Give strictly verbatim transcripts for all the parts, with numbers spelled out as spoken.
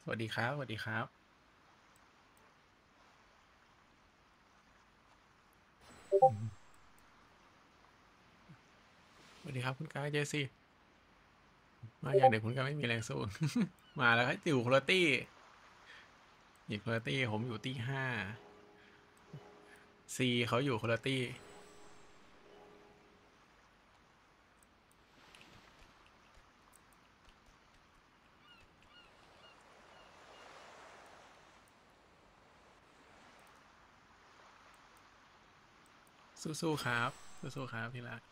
สวัสดีครับสวัสดีครับอืมสวัสดีครับคุณกายเจซี่มาอย่างเด็กคุณกายไม่มีแรงสู้มาแล้วครับอยู่คุณตี้อยู่คุณตี้ผมอยู่ตี้ห้าซีเขาอยู่คุณตี้สู้ๆครับสู้ๆครับที่รัก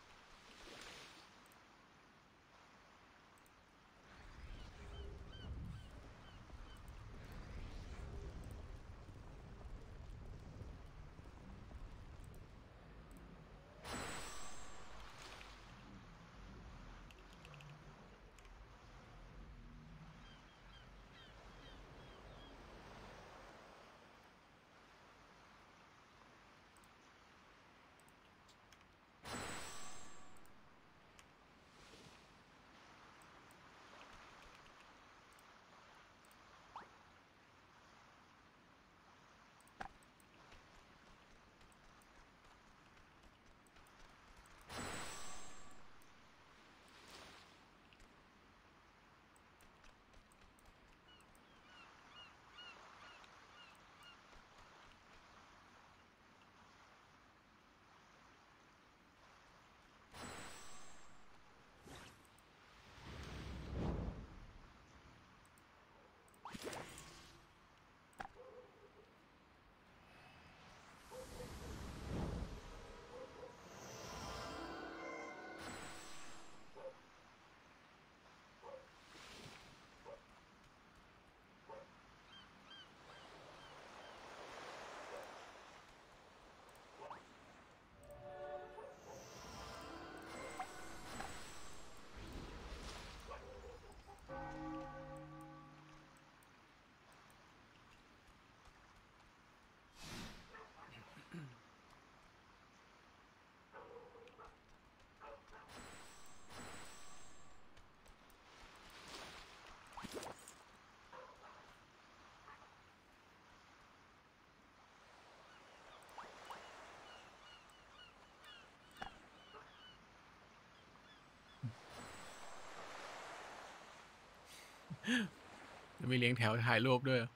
มีเลี้ยงแถวถ่ายรูปด้วย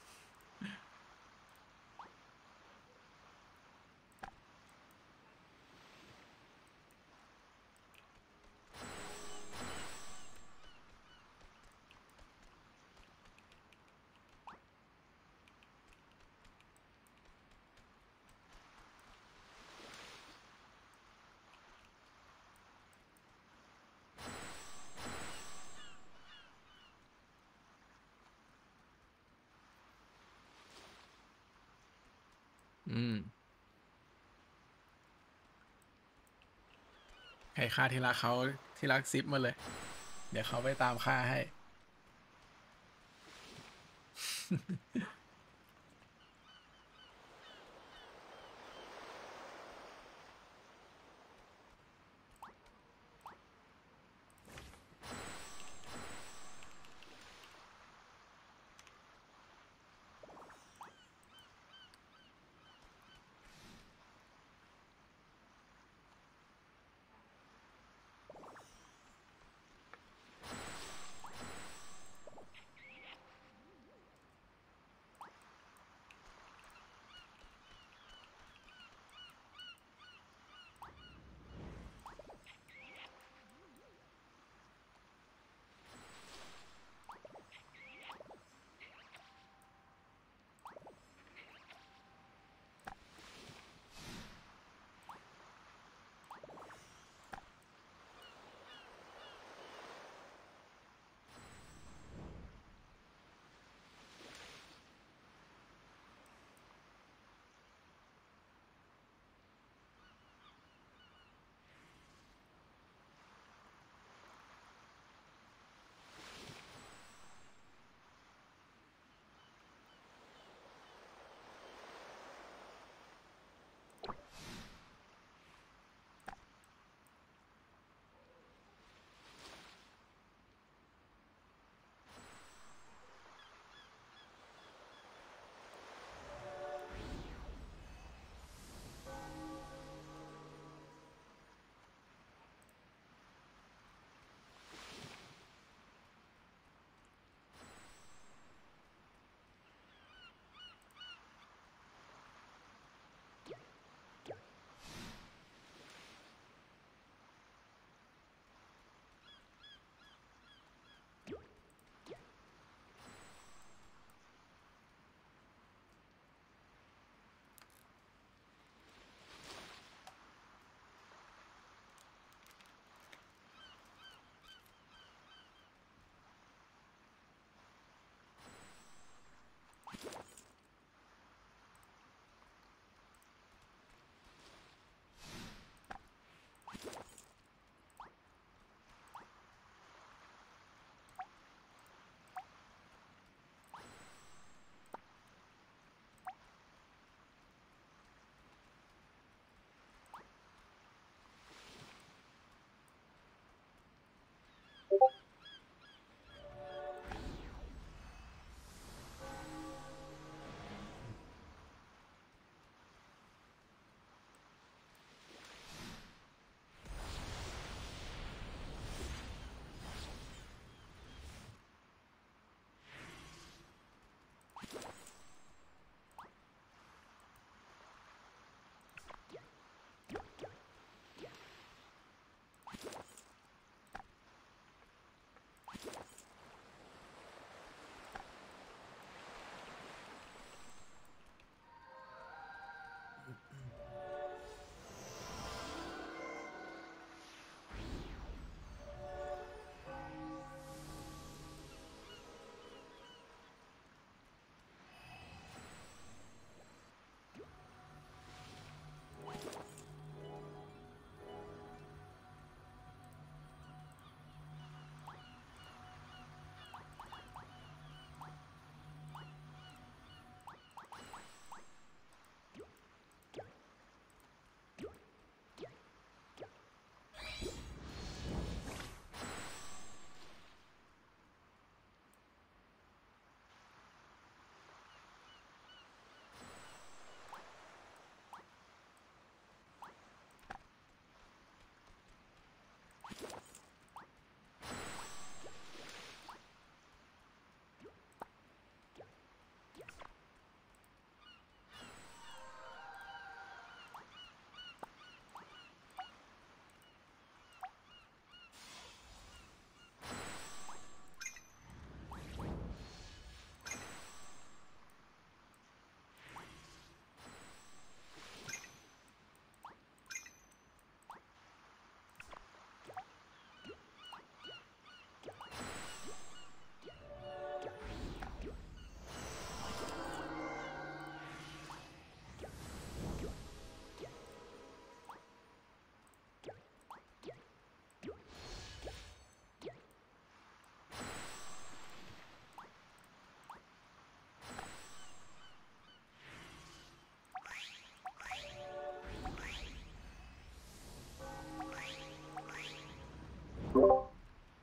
อืมใครฆ่าที่รักเขาที่รักซิปมาเลยเดี๋ยวเขาไปตามฆ่าให้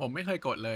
ผมไม่เคยกดเลย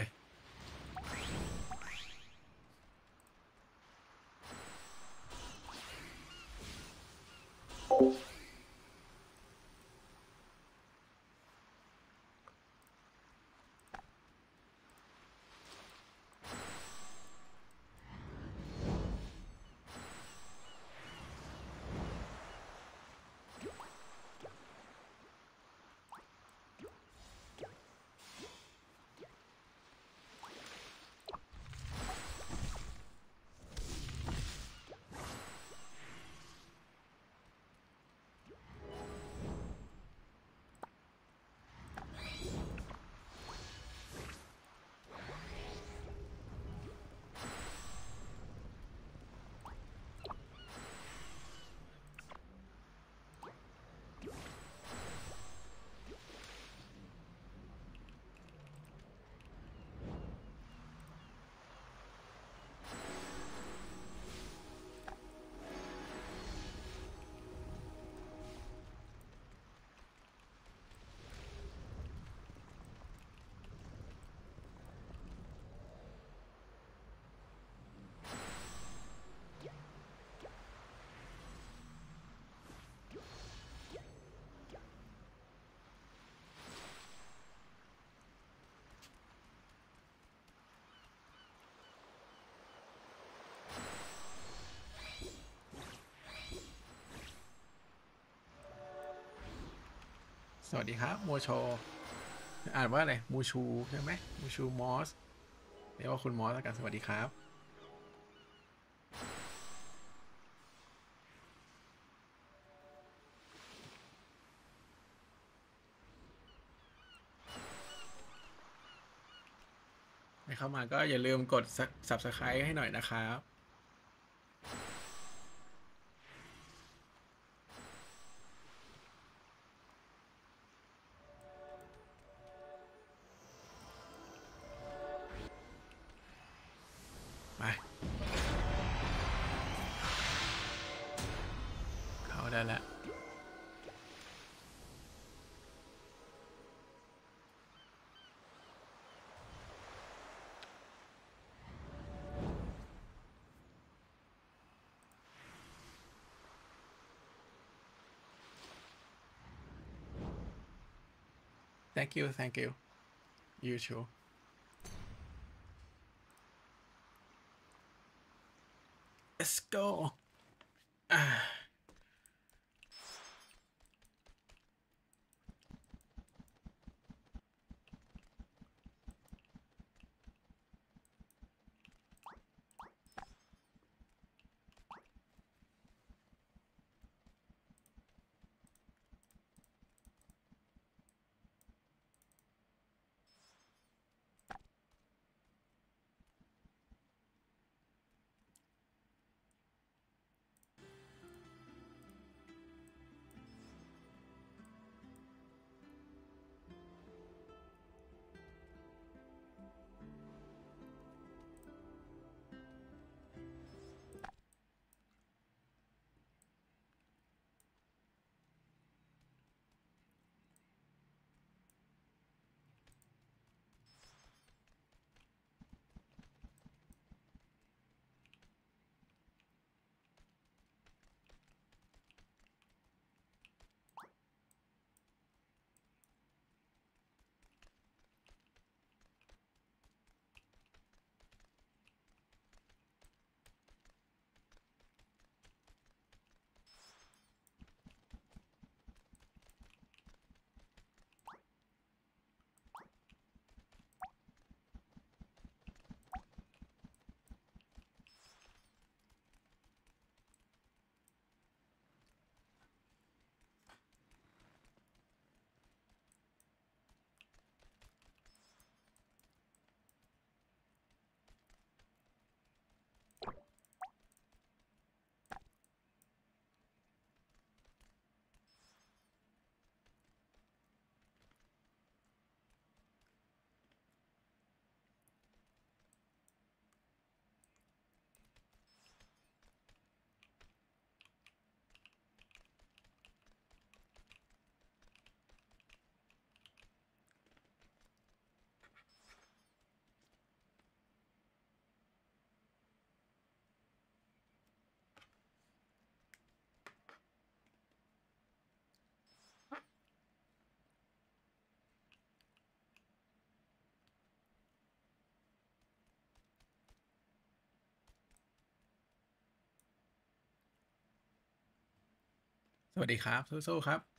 สวัสดีครับโมโชอ่านว่าอะไรมูชูใช่ไหมมูชูมอสเรียกว่าคุณมอสแล้วกันสวัสดีครับใครเข้ามาก็อย่าลืมกด ซับสไครบ์ ให้หน่อยนะครับไปเข้าได้แล้ว thank you thank you you too let's go อ่า โวัสดีครับสู้ๆครับ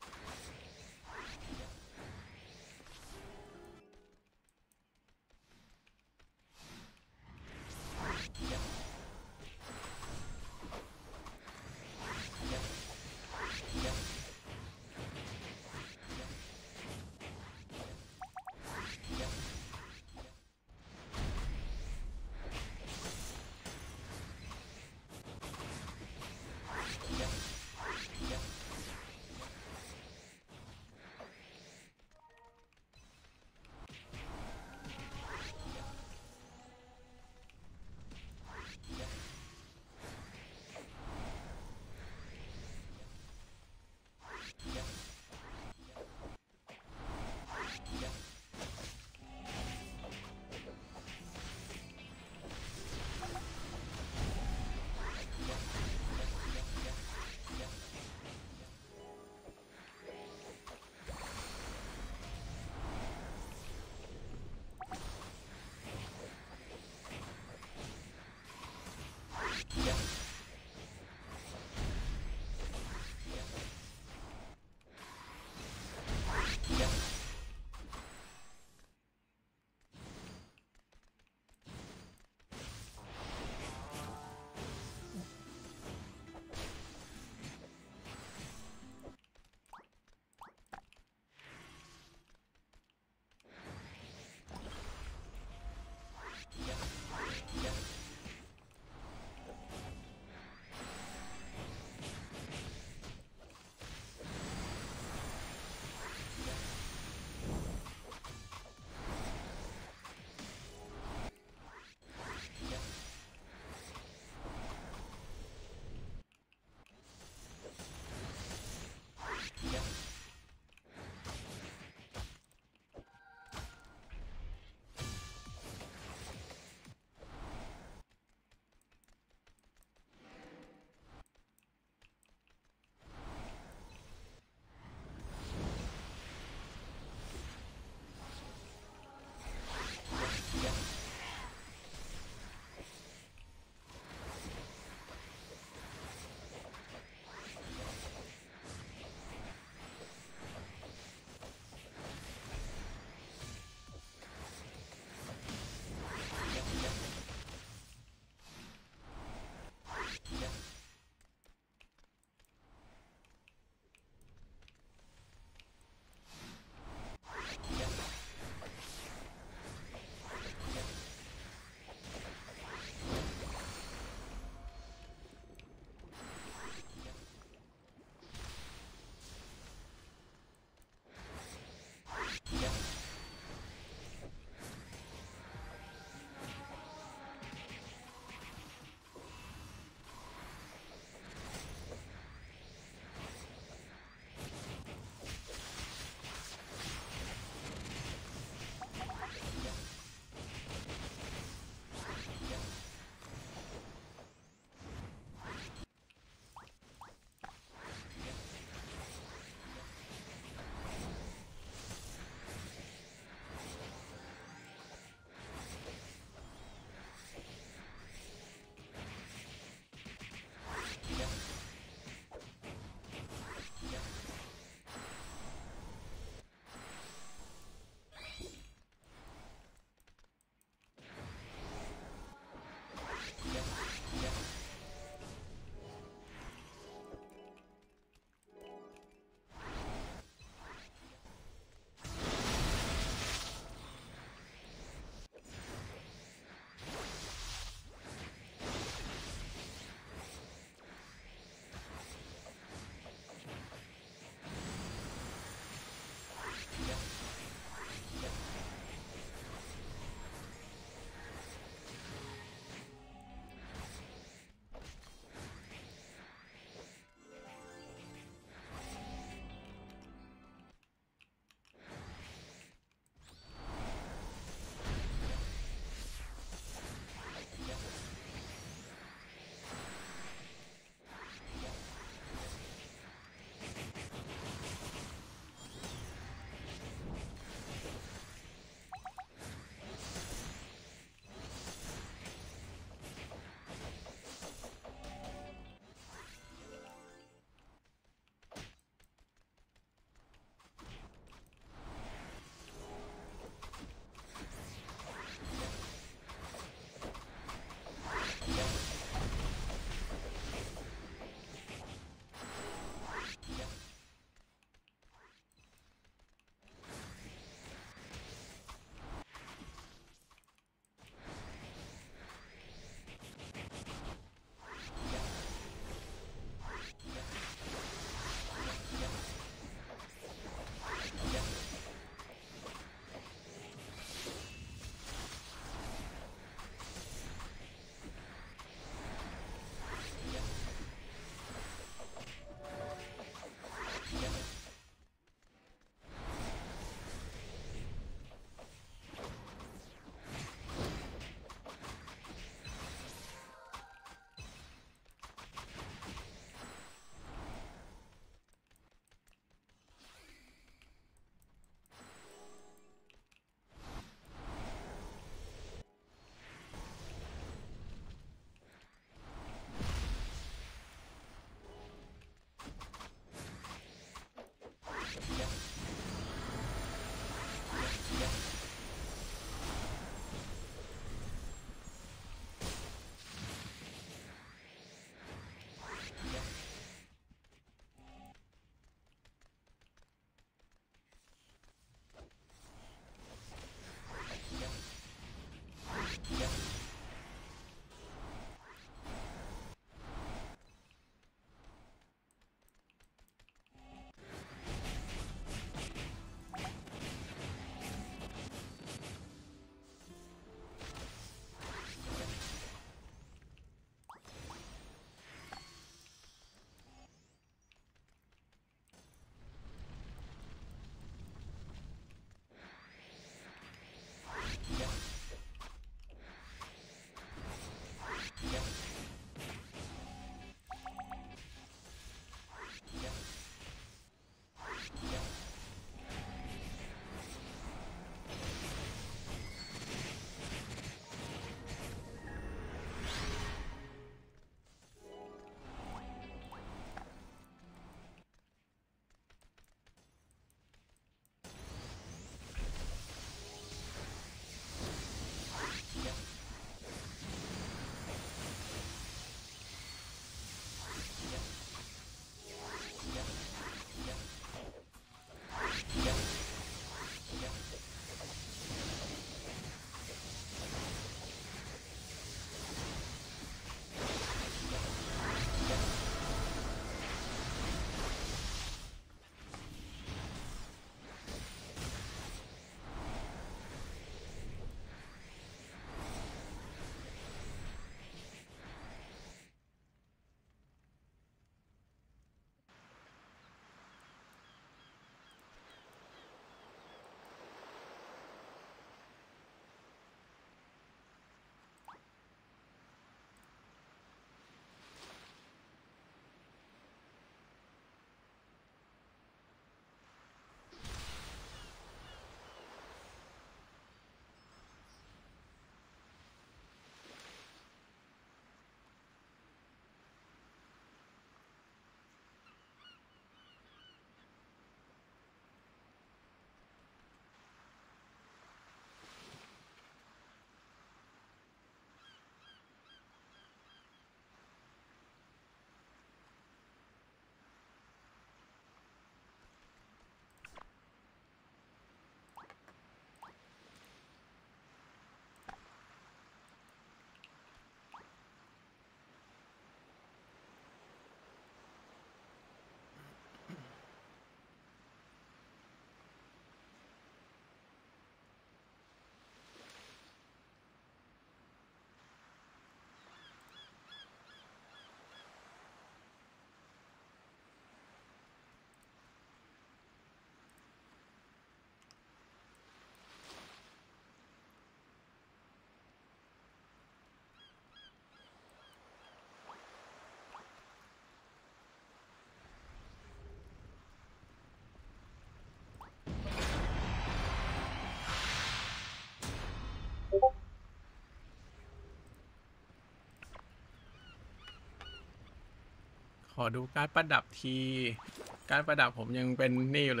อดูการ์ดประดับที การ์ดประดับผมยังเป็นนี่อยู่เลย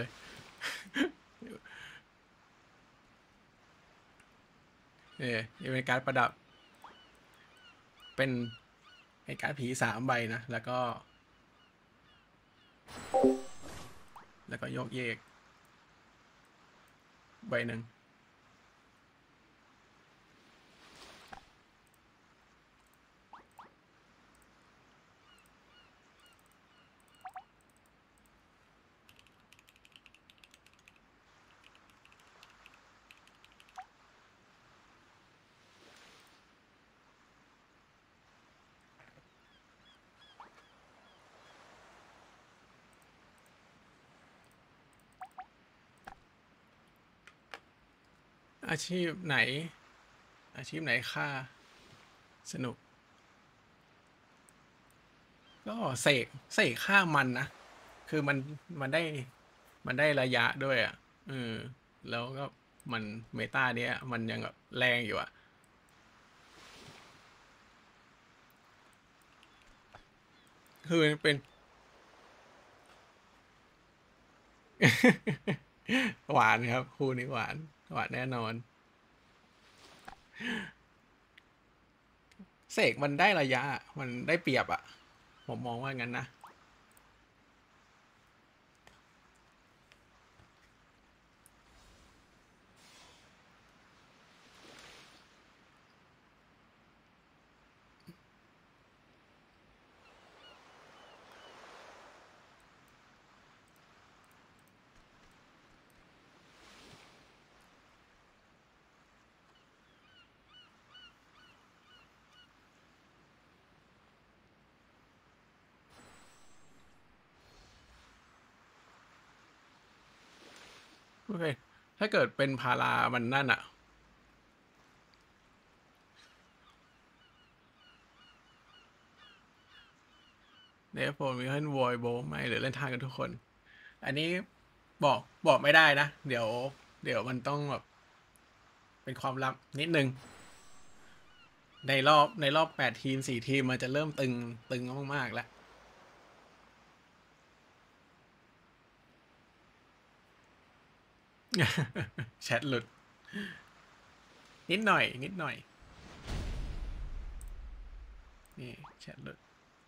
เนี่ยนี่เป็นการ์ดประดับ เป็นไอ้การ์ดผีสามใบนะ แล้วก็ แล้วก็โยกเยกใบหนึ่งอาชีพไหน อาชีพไหนค่าสนุก ก็เสกเสกค่ามันนะ คือมันมันได้มันได้ระยะด้วยอ่ะเออแล้วก็มันเมตาเนี้ยมันยังแบบแรงอยู่อ่ะ คือเป็น หวานครับ คู่นี้หวาน หวานแน่นอน เสกมันได้ระยะ มันได้เปรียบอ่ะ ผมมองว่างั้นนะ โอเค ถ้าเกิดเป็นพารามันนั่นอะเนฟโฟมีเล่นวอยโบไหมหรือเล่นทางกันทุกคน อันนี้บอกบอกไม่ได้นะ เดี๋ยว เดี๋ยวมันต้องแบบเป็นความลับนิดนึง ในรอบในรอบแปดทีมสี่ทีมมันจะเริ่มตึงตึงมากๆแล้ว แชทหลุด นิดหน่อย นิดหน่อย นี่แชทหลุด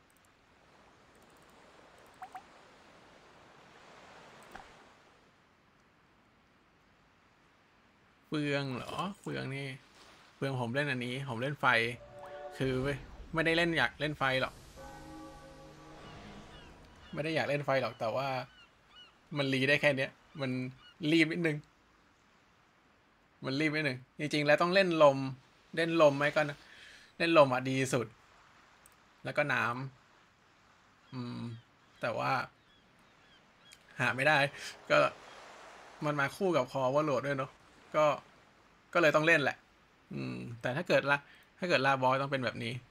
เฟืองเหรอ เฟืองนี่ เฟืองผมเล่นอันนี้ ผมเล่นไฟ คือไม่ได้เล่นอยากเล่นไฟหรอก ไม่ได้อยากเล่นไฟหรอก แต่ว่ามันรีได้แค่เนี้ย มันรีบนิดนึง มันรีบนิดนึง จริงๆแล้วต้องเล่นลม เล่นลมไหมก็เล่นลมอ่ะดีสุด แล้วก็น้ำอืม แต่ว่า หาไม่ได้ ก็มันมาคู่กับคอว่าโหลดด้วยเนาะ ก็ ก็เลยต้องเล่นแหละ อืม แต่ถ้าเกิดละถ้าเกิดลาบอยต้องเป็นแบบนี้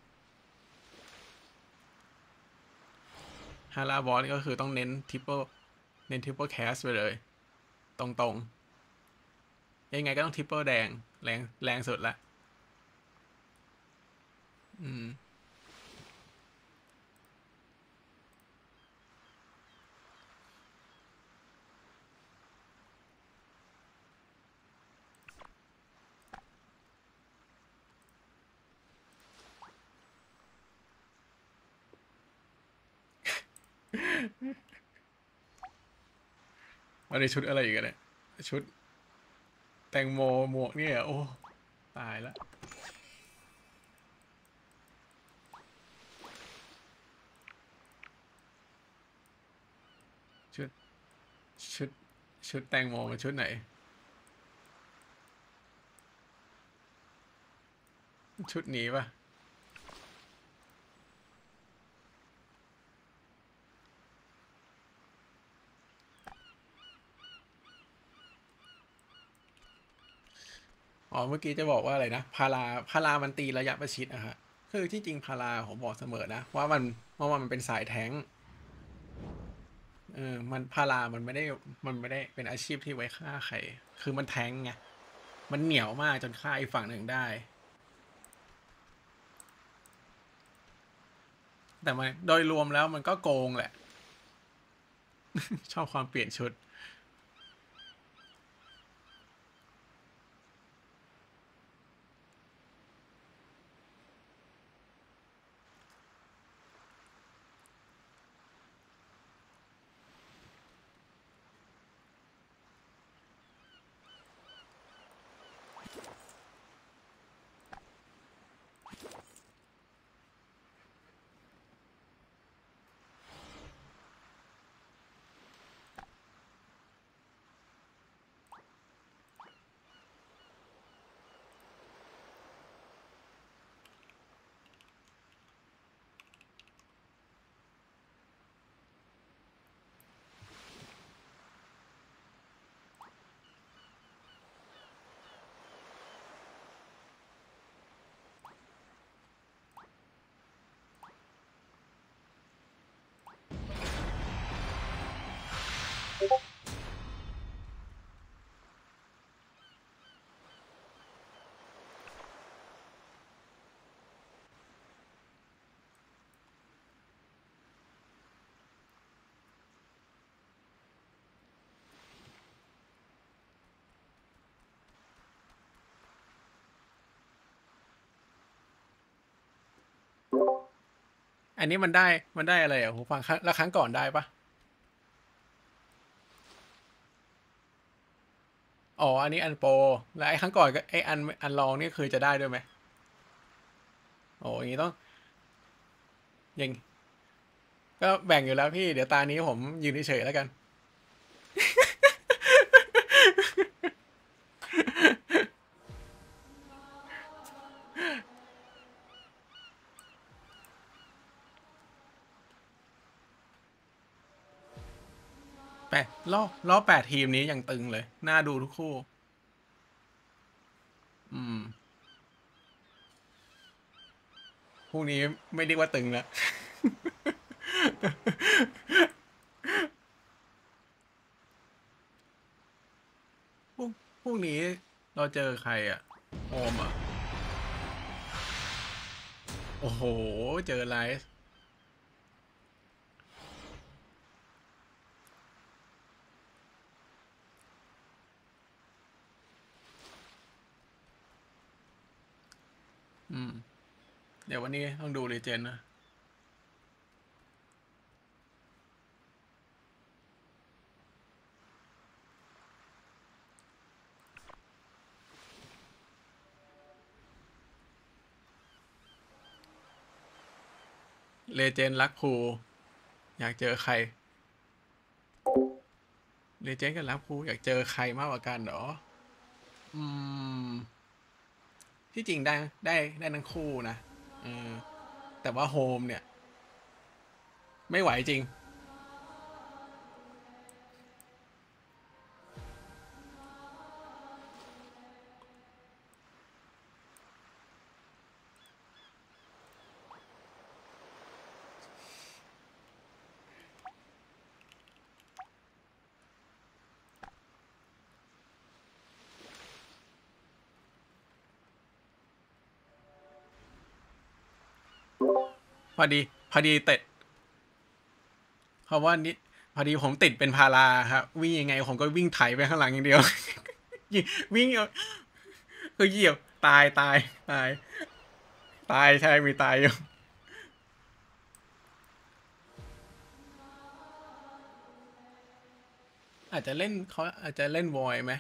ฮาลาบอยก็คือต้องเน้นทริปเปิลเน้นทริปเปิลแคสไปเลย ตรงๆ ยังไงก็ต้องทริปเปิลแดง แรงแรงสุดละ อืม วันนี้ชุดอะไรอีกอะเนี่ย ชุดแตงโมหมวกเนี่ยโอ้ ตายแล้ว ชุด ชุด ชุดแตงโมมันชุดไหน ชุดนี้ปะอ๋อ เมื่อกี้จะบอกว่าอะไรนะ พาราพารามันตีระยะประชิดอะฮะคือที่จริงพาราผมบอกเสมอนะ ว่ามันว่ามันเป็นสายแทงค์เออมันพารามันไม่ได้ มันไม่ได้เป็นอาชีพที่ไว้ฆ่าใคร คือมันแทงค์ไง มันเหนียวมากจนฆ่าอีกฝั่งหนึ่งได้แต่มันโดยรวมแล้วมันก็โกงแหละ ชอบความเปลี่ยนชุด อันนี้มันได้มันได้อะไรอ่ะหูฟังครั้งแล้วครั้งก่อนได้ปะอ๋ออันนี้อันโปรแล้วไอ้ครั้งก่อนก็ไอ้อันอันลองนี่คือจะได้ด้วยไหมโอ้อย่างนี้ต้องอย่างก็แบ่งอยู่แล้วพี่เดี๋ยวตานี้ผมยืนเฉยๆแล้วกัน แปดรอบรอบแปดทีมนี้ยังตึงเลยน่าดูทุกคู่ อืมพรุ่งนี้ไม่เรียกว่าตึงแล้ว พรุ่งพรุ่งนี้เราเจอใครอ่ะโอมอ่ะโอ้โหเจอไลฟ์อืมเดี๋ยววันนี้ต้องดูเลเจนด์นะเลเจนด์รักภูอยากเจอใครเลเจนด์กับรักภูอยากเจอใครมากกว่ากันเหรออืมที่จริงได้ได้ได้ทั้งคู่นะเออแต่ว่าโฮมเนี่ยไม่ไหวจริงพอดีพอดีเตะเพราะว่านี่พอดีผมติดเป็นพาราครับวิ่งยังไงผมก็วิ่งไถไปข้างหลังอย่างเดียววิ่งเอาคือเหยียบตายตายตายตายใช่มีตายอยู่อาจจะเล่นเขาอาจจะเล่นวอยไหม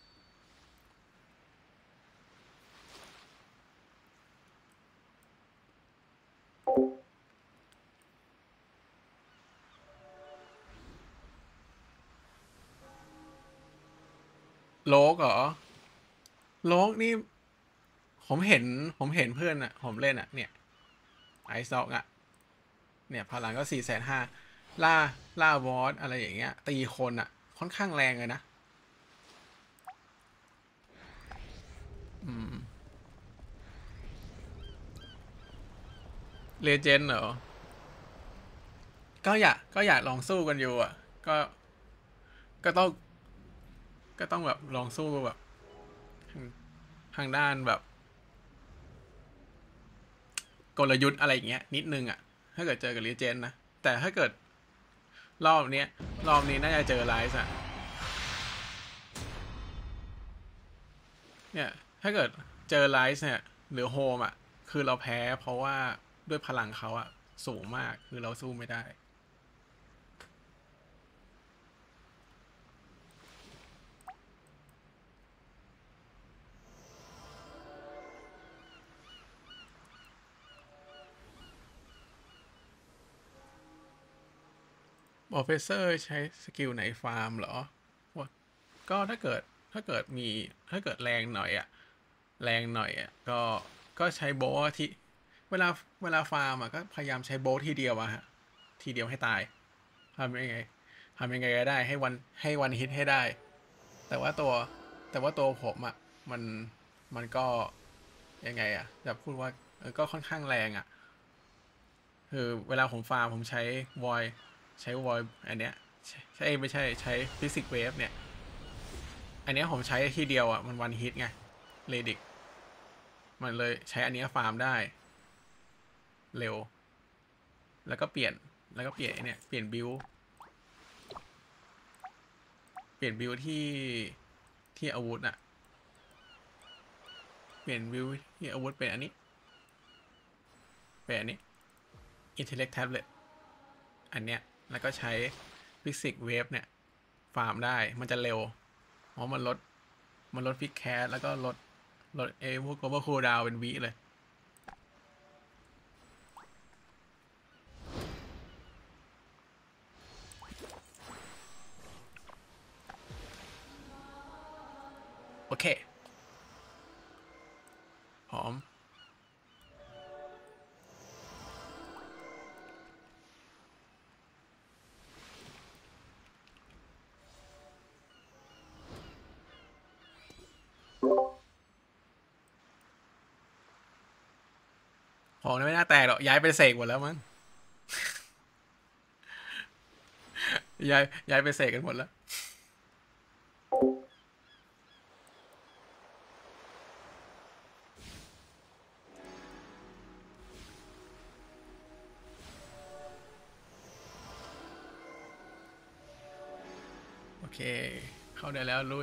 โลกเหรอโลกนี่ผมเห็นผมเห็นเพื่อนอ่ะผมเล่นอ่ะเนี่ยไอซ์ซ็อกอ่ะเนี่ยพลังก็สี่แสนห้าล่าล่าวอสอะไรอย่างเงี้ยตีคนอ่ะค่อนข้างแรงเลยนะอืมเลเจนด์เหรอก็อยากก็อยากลองสู้กันอยู่อ่ะก็ก็ต้องก็ต้องแบบลองสู้แบบทางทางด้านแบบกลยุทธ์อะไรอย่างเงี้ยนิดนึงอ่ะถ้าเกิดเจอกับรีเจนนะแต่ถ้าเกิดรอบนี้รอบนี้น่าจะเจอไลซ์อะเนี่ยถ้าเกิดเจอไลซ์เนี่ยหรือโฮมอะคือเราแพ้เพราะว่าด้วยพลังเขาอะสูงมากคือเราสู้ไม่ได้โปรเฟสเซอร์ใช้สกิลไหนฟาร์มเหรอก็ถ้าเกิดถ้าเกิดมีถ้าเกิดแรงหน่อยอะแรงหน่อยอะก็ก็ใช้โบว์ที่เวลาเวลาฟาร์มอะก็พยายามใช้โบว์ทีเดียวอะฮะทีเดียวให้ตายทำยังไงทำยังไงก็ได้ให้วันให้วันฮิตให้ได้แต่ว่าตัวแต่ว่าตัวผมอะมันมันก็ยังไงอะจะพูดว่าเออก็ค่อนข้างแรงอะคือเวลาผมฟาร์มผมใช้วอยใช้วอยอันเนี้ยใช่ไม่ใช่ใช้ฟิสิกเวฟเนี่ยอันเนี้ยผมใช้ทีเดียวอะมันวันฮิตไงเรดิกมันเลยใช้อันเนี้ยฟาร์มได้เร็วแล้วก็เปลี่ยนแล้วก็เปลี่ยนเนี่ยเปลี่ยนบิลเปลี่ยนบิลที่ที่อาวุธอะเปลี่ยนบิลที่อาวุธเป็นอันนี้เป็นอันนี้ Intellect Tablet อันเนี้ยแล้วก็ใช้ Physics Wave เนี่ยฟาร์มได้มันจะเร็วเพราะมันลดมันลดฟิกแคสแล้วก็ลดลดเอพวก global cooldown เป็นวิเลยโอเคพร้อมของไม่น่าแตกหรอกย้ายไปเสกหมดแล้วมั้งย้ายย้ายไปเสกกันหมดแล้วโอเคเข้าได้แล้วลุย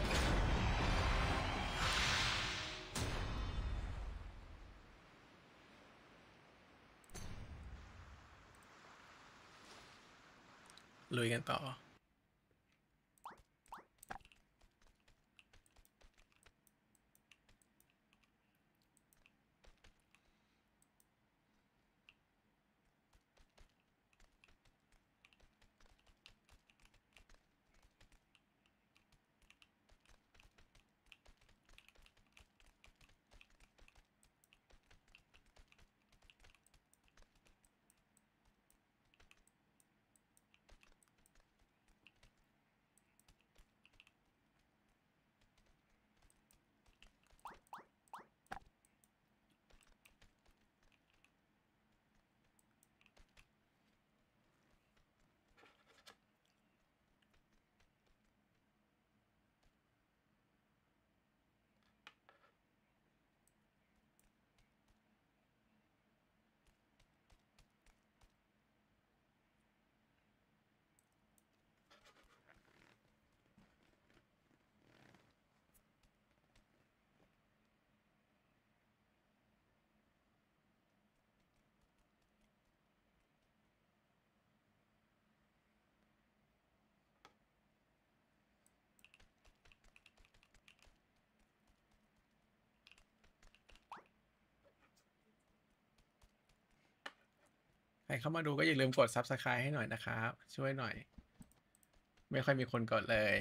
ลุยกันต่อใครเข้ามาดูก็อย่าลืมกด Subscribe ให้หน่อยนะครับช่วยหน่อยไม่ค่อยมีคนกดเลย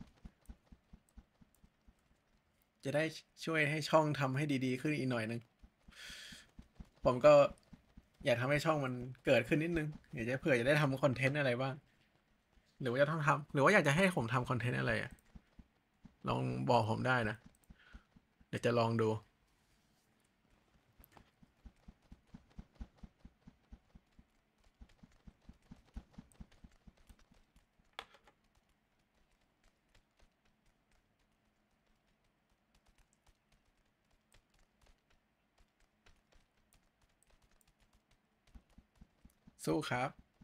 จะได้ช่วยให้ช่องทำให้ดีๆขึ้นอีกหน่อยนึงผมก็อยากทำให้ช่องมันเกิดขึ้นนิดนึงอยากจะเผื่อจะได้ทำคอนเทนต์อะไรบ้างหรือว่าจะต้องทำหรือว่าอยากจะให้ผมทำคอนเทนต์อะไรอะลองบอกผมได้นะเดี๋ยวจะลองดูสู้ครับ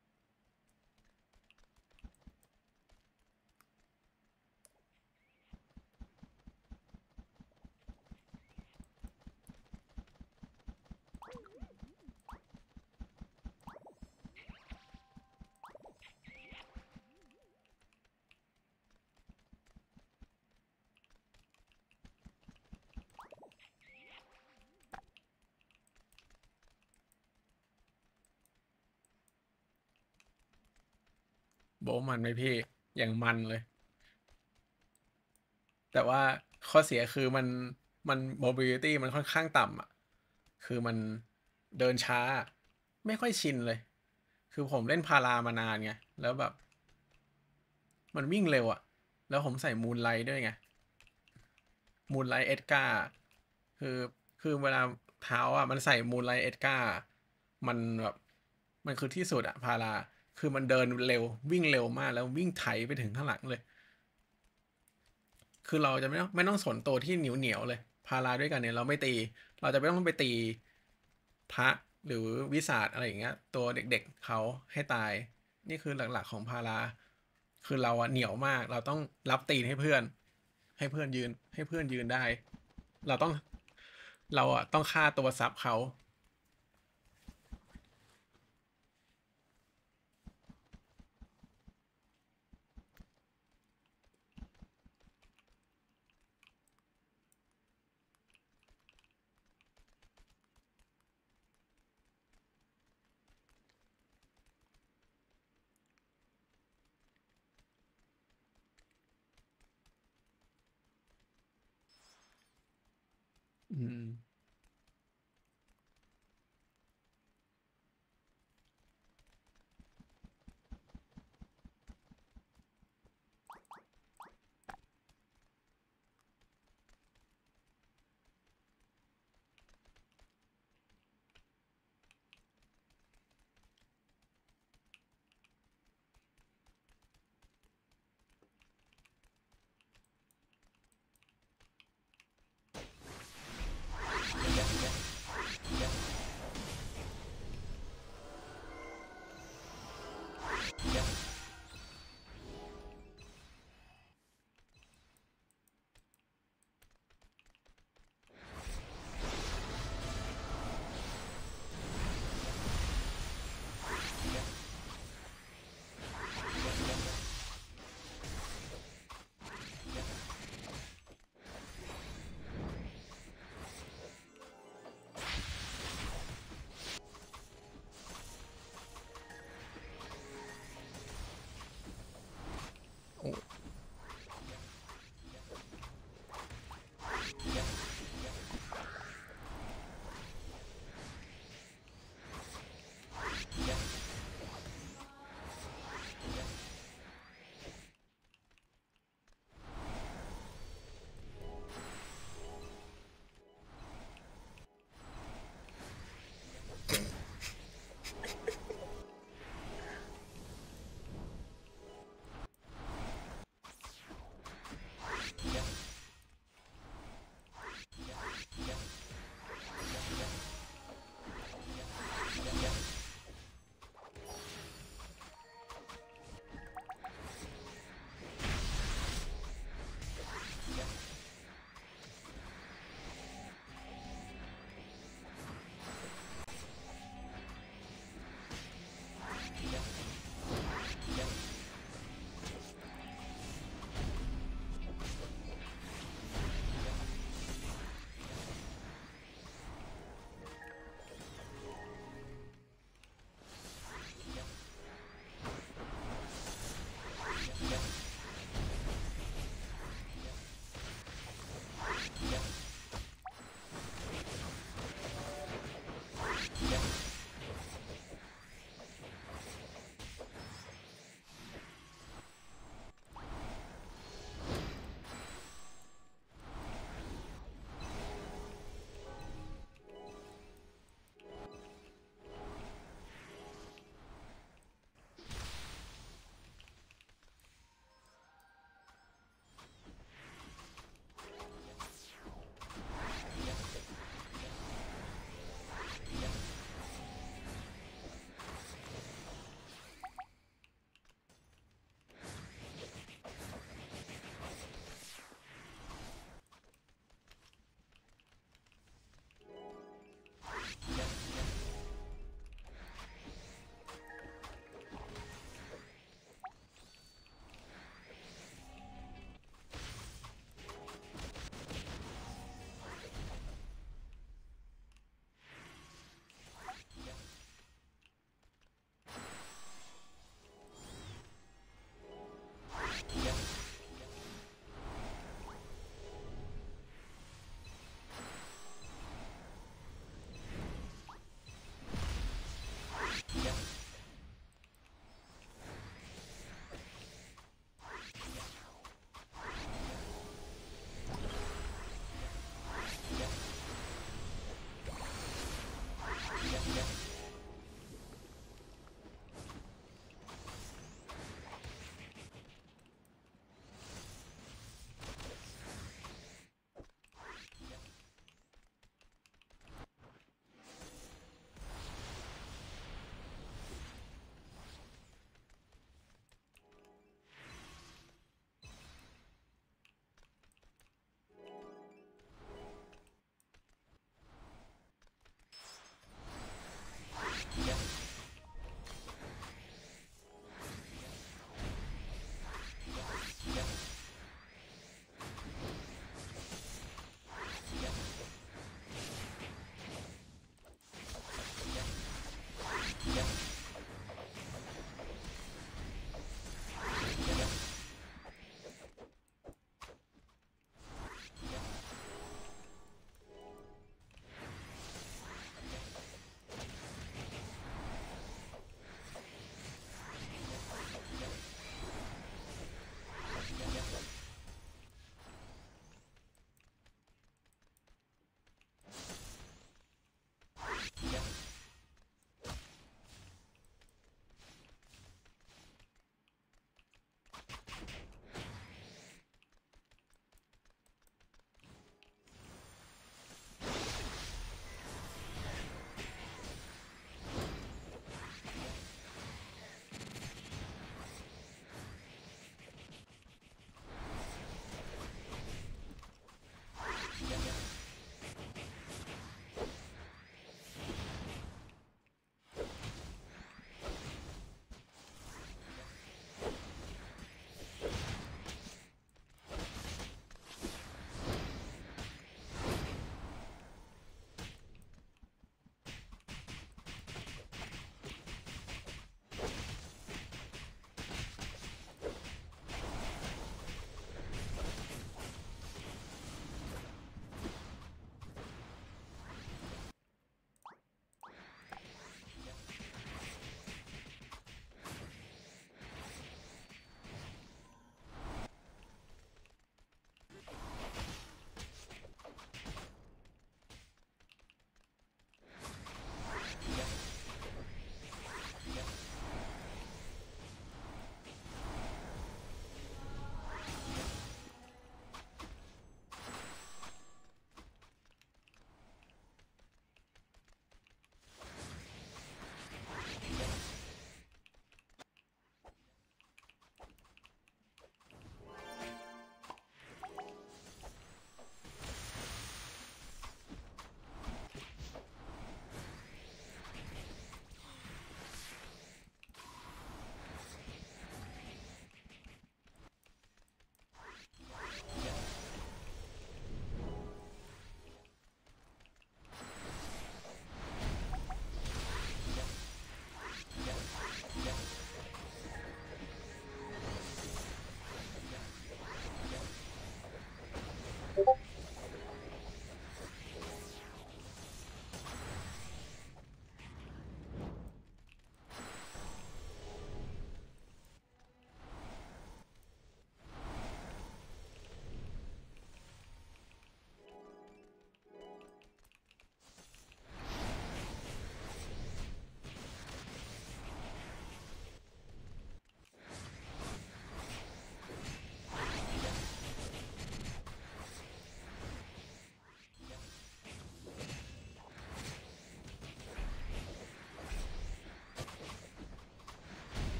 โบะมันไหมพี่อย่างมันเลย แต่ว่าข้อเสียคือมันมัน mobility มันค่อนข้างต่ำอ่ะคือมันเดินช้าไม่ค่อยชินเลย คือผมเล่นพารามานานไงแล้วแบบมันวิ่งเร็วอ่ะแล้วผมใส่มูนไลท์ด้วยไงมูนไลท์เอ็ดการ์คือคือเวลาเท้าอ่ะมันใส่มูนไลท์เอ็ดการ์มันแบบมันคือที่สุดอะพาราคือมันเดินเร็ววิ่งเร็วมากแล้ววิ่งไถไปถึงข้างหลังเลย คือเราจะไม่ต้องไม่ต้องสนตัวที่เหนียวเหนียวเลยพาราด้วยกันเนี่ยเราไม่ตีเราจะไม่ต้องไปตีพระหรือวิสาทอะไรอย่างเงี้ยตัวเด็กๆเขาให้ตายนี่คือหลักๆของพาราคือเราอะเหนียวมากเราต้องรับตีนให้เพื่อนให้เพื่อนยืนให้เพื่อนยืนได้เราต้องเราอะต้องฆ่าตัวซับเขาอืม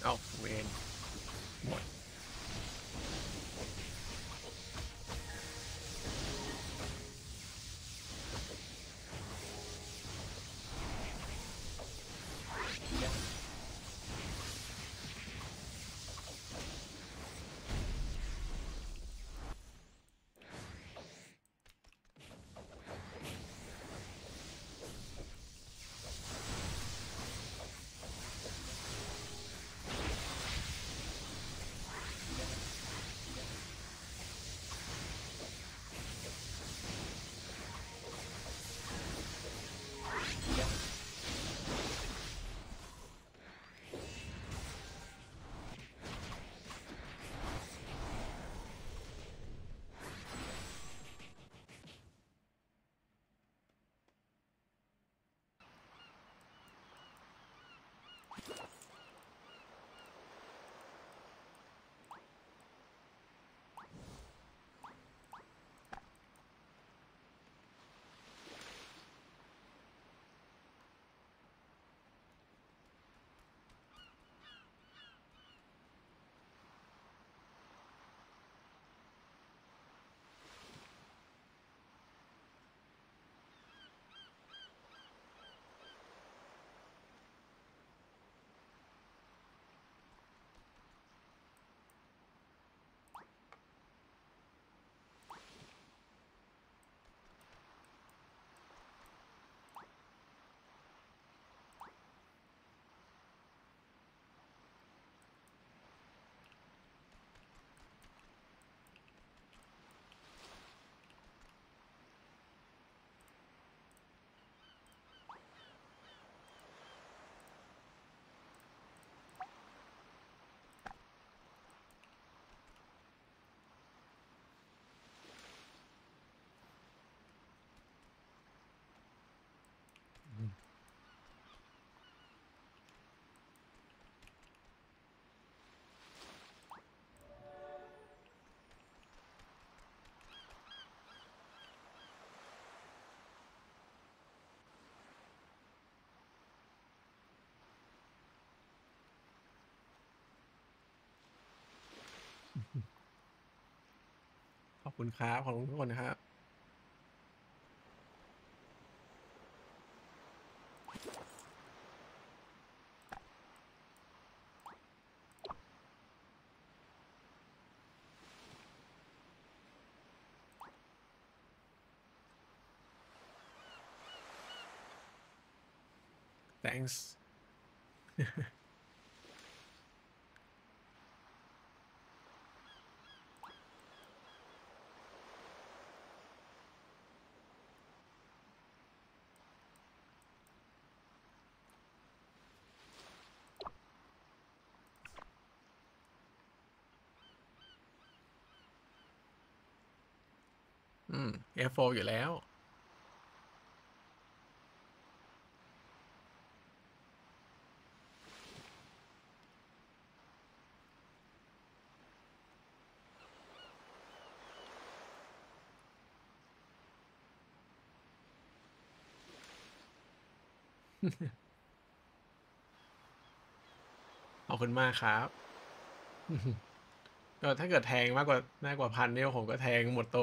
เอาเวนหมดขอบคุณครับขอบคุณทุกคนนะครับ thanks อืม เอฟ โฟร์ อยู่แล้ว ขอบคุณมากครับ ก็ถ้าเกิดแทงมากกว่ามากกว่าพันเนี่ยผมก็แทงหมดตัว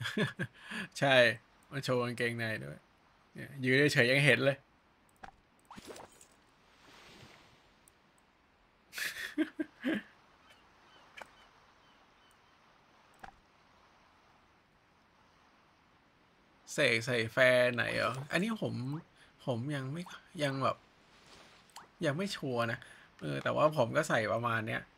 ใช่มันโชว์กางเกงในด้วยเนี่ยยืนเฉยๆยังเห็นเลย เสกใส่แฟร์ไหนเหรออันนี้ผมผมยังไม่ยังแบบยังไม่ชัวร์นะเออแต่ว่าผมก็ใส่ประมาณเนี้ย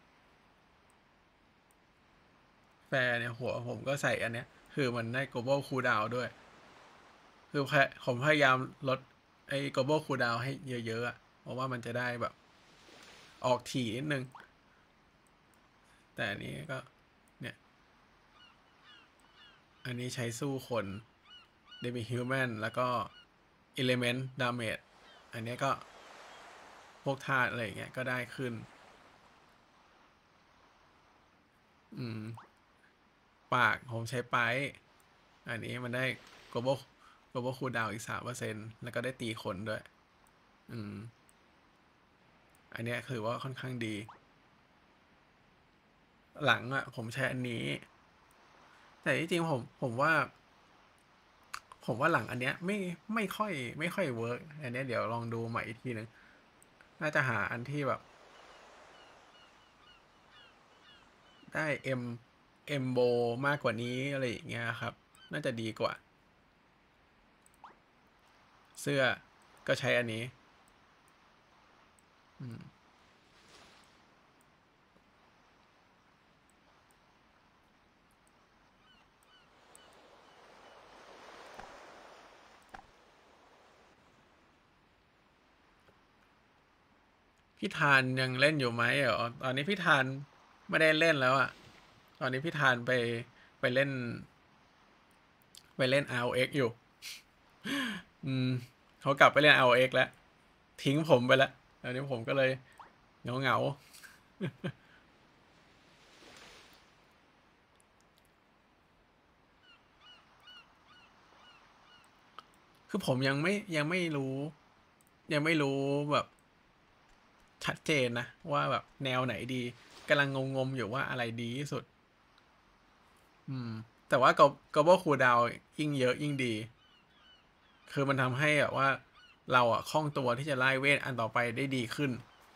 แฟร์เนี่ยหัวผมก็ใส่อันเนี้ยคือมันได้ global cooldown ด้วยคือพยผมพยายามลดไอ้ global cooldown ให้เยอะๆอะเพราะว่ามันจะได้แบบออกถี่นิดนึงแต่อันนี้ก็เนี่ยอันนี้ใช้สู้คนเดมิฮิวแมนแล้วก็ element damage อันนี้ก็พวกธาตุอะไรอย่างเงี้ยก็ได้ขึ้นอืมปากผมใช้ไปอันนี้มันได้ global global cooldown อีกสามเปอร์เซ็นต์แล้วก็ได้ตีคนด้วยอืมอันเนี้ยคือว่าค่อนข้างดีหลังอ่ะผมใช้อันนี้แต่จริงๆผมผมว่าผมว่าหลังอันเนี้ยไม่ไม่ค่อยไม่ค่อยเวิร์กอันเนี้ยเดี๋ยวลองดูใหม่อีกทีหนึ่งน่าจะหาอันที่แบบได้เอ็มเอ็มโบมากกว่านี้อะไรอย่างเงี้ยครับน่าจะดีกว่าเสื้อก็ใช้อันนี้อืมพี่ธานยังเล่นอยู่ไหมเหรอตอนนี้พี่ธานไม่ได้เล่นแล้วอ่ะตอนนี้พี่ธานไปไปเล่นไปเล่น อาร์ โอ เอ็กซ์ อยู่อืมเขากลับไปเล่น อาร์ โอ เอ็กซ์ แล้วทิ้งผมไปแล้วตอนนี้ผมก็เลยเหงาเหงาคือผมยังไม่ยังไม่รู้ยังไม่รู้แบบชัดเจนนะว่าแบบแนวไหนดีกำลังงงๆอยู่ว่าอะไรดีที่สุดอืมแต่ว่า global cooldown ยิ่งเยอะยิ่งดีคือมันทำให้แบบว่าเราอะคล่องตัวที่จะไล่เวทอันต่อไปได้ดีขึ้น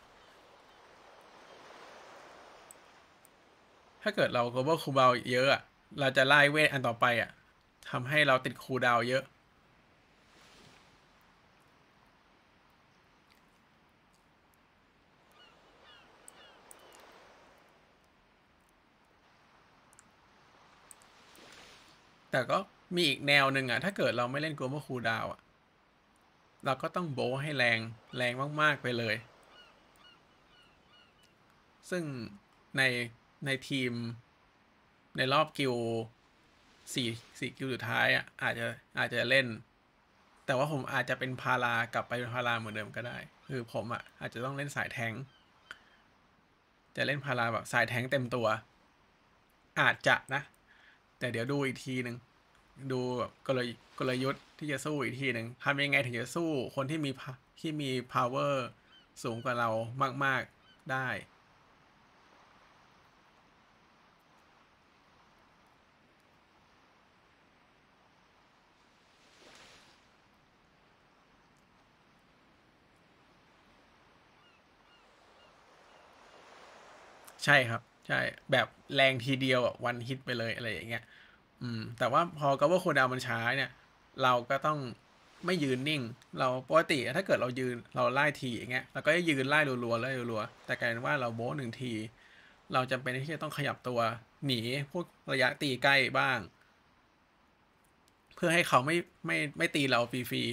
ถ้าเกิดเรา global cooldown เยอะอะเราจะไล่เวทอันต่อไปอะทำให้เราติด cooldown เยอะ แต่ก็มีอีกแนวหนึ่งอ่ะถ้าเกิดเราไม่เล่น global cooldown อ่ะเราก็ต้องโบว์ให้แรงแรงมากๆไปเลยซึ่งในในทีมในรอบกิลสี่สี่กิลสุดท้ายอ่ะอาจจะอาจจะเล่นแต่ว่าผมอาจจะเป็นพารากลับไปเป็นพาราเหมือนเดิมก็ได้คือผมอ่ะอาจจะต้องเล่นสายแทงจะเล่นพาราแบบสายแทงเต็มตัวอาจจะนะแต่เดี๋ยวดูอีกทีหนึ่งดูแบบกลยุทธ์กลยุทธ์ที่จะสู้อีกทีหนึ่งทำยังไงถึงจะสู้คนที่มีที่มี power สูงกว่าเรามากๆได้ใช่ครับใช่แบบแรงทีเดียวอ่ะวันฮิตไปเลยอะไรอย่างเงี้ยอืมแต่ว่าพอกาว่าโคดาวมันช้าเนี่ยเราก็ต้องไม่ยืนนิ่งเราปกติถ้าเกิดเรายืนเราไล่ทีอย่างเงี้ยเราก็จะยืนไล่รัวๆไล่รัวๆแต่กลายเป็นว่าเราโบ้หนึ่งทีเราจำเป็นที่จะต้องขยับตัวหนีพวกระยะตีใกล้บ้างเพื่อให้เขาไม่ไม่ไม่ตีเราฟรี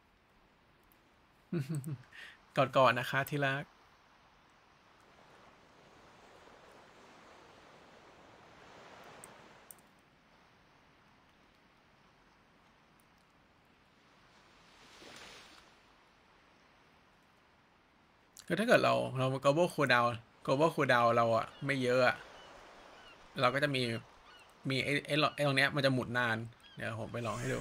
ๆก่อนๆนะคะที่รักคือถ้าเกิดเราเรา global cooldown global cooldown เราอะไม่เยอะอะเราก็จะมีมีไอ้ไอ้ไอ้ตรงเนี้ยมันจะหมุนนานเดี๋ยวผมไปลองให้ดู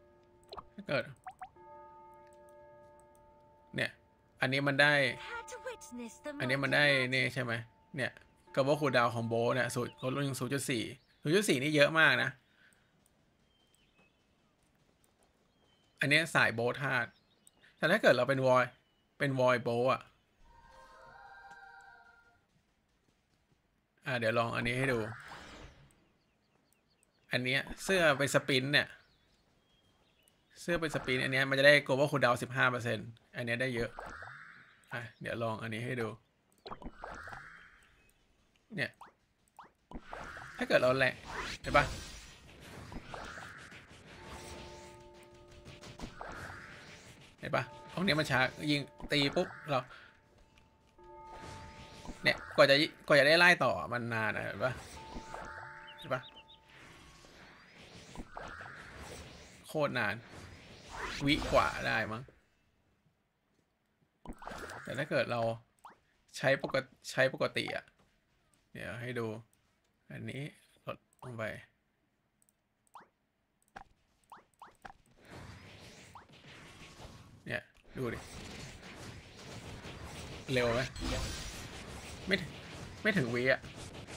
ถ้าเกิดเนี่ยอันนี้มันได้อันนี้มันได้นี่ใช่ไหมเนี่ยกระบอกคูลดาวน์ของโบทเนี่ยสูตรลดลงศูนย์จุดสี่ศูนย์จุดสี่นี่เยอะมากนะอันนี้สายโบทธาตุแต่ถ้าเกิดเราเป็นวอยเป็นวอยโบอ่ะอ่าเดี๋ยวลองอันนี้ให้ดู อันเนี้ยเสื้อไปสปินเนี่ยเสื้อไปสปินอันเนี้ยมันจะได้ global cooldown สิบห้าเปอร์เซ็นต์อันเนี้ยได้เยอะอ่ะเดี๋ยวลองอันนี้ให้ดูเนี่ยถ้าเกิดเราแหละเห็นปะเห็นปะตรงนี้มันช้ายิงตีปุ๊บเราเนี่ยกว่าจะกว่าจะได้ไล่ต่อมันนานนะเห็นปะเห็นปะโคตรนานวิกว่าได้มั้งแต่ถ้าเกิดเราใช้ปกติใช้ปกติอ่ะเดี๋ยวให้ดูอันนี้ลดลงไปเนี่ยดูดิเร็วไหมไม่ไม่ถึงวิอ่ะ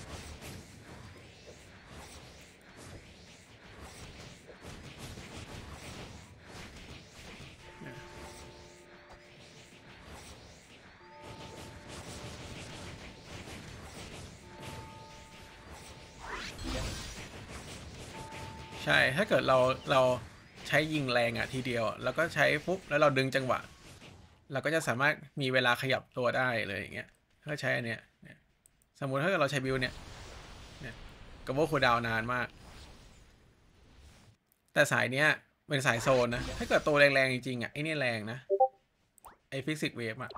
ใช่ถ้าเกิดเราเราใช้ยิงแรงอ่ะทีเดียวแล้วก็ใช้ปุ๊บแล้วเราดึงจังหวะเราก็จะสามารถมีเวลาขยับตัวได้เลยอย่างเงี้ยถ้าใช้อันเนี้ยสมมุติถ้าเกิดเราใช้บิวเนี่ยเนี่ยกระโบคูลดาวนานมากแต่สายเนี้ยเป็นสายโซนนะถ้าเกิดตัวแรงๆจริงๆอ่ะไอ้นี่แรงนะไอ้ฟิสิกส์เวฟอ่ะ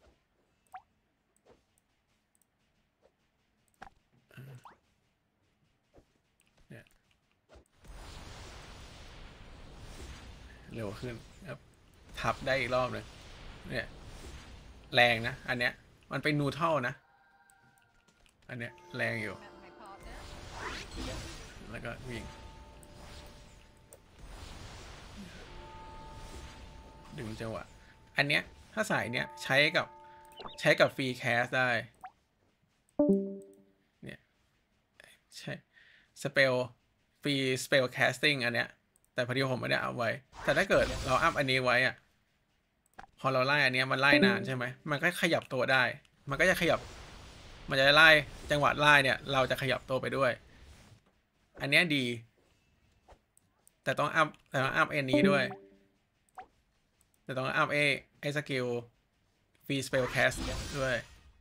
เนี่ยเร็วขึ้นครับทับได้อีกรอบเลยเนี่ยแรงนะอันเนี้ยมันเป็นนูเทิลนะอันเนี้ยแรงอยู่แล้วก็วิ่งดึงจังหวะอันเนี้ยถ้าสายเนี้ยใช้กับใช้กับฟรีแคสได้เนี่ยใช่สเปลฟรีสเปลแคสติ้งอันเนี้ยแต่พอดีผมไม่ได้อัพไว้แต่ถ้าเกิดเราอัพอันนี้ไว้อะพอเราไล่อันเนี้ยมันไล่นานใช่ไหมมันก็ขยับตัวได้มันก็จะขยับมันจะไล่จังหวะไล่เนี่ยเราจะขยับตัวไปด้วยอันเนี้ยดีแต่ต้องอัพแต่ต้องอัพเอ็นนี้ด้วยแต่ต้องอัพเอไอสกิลฟรีสเปลแคสด้วย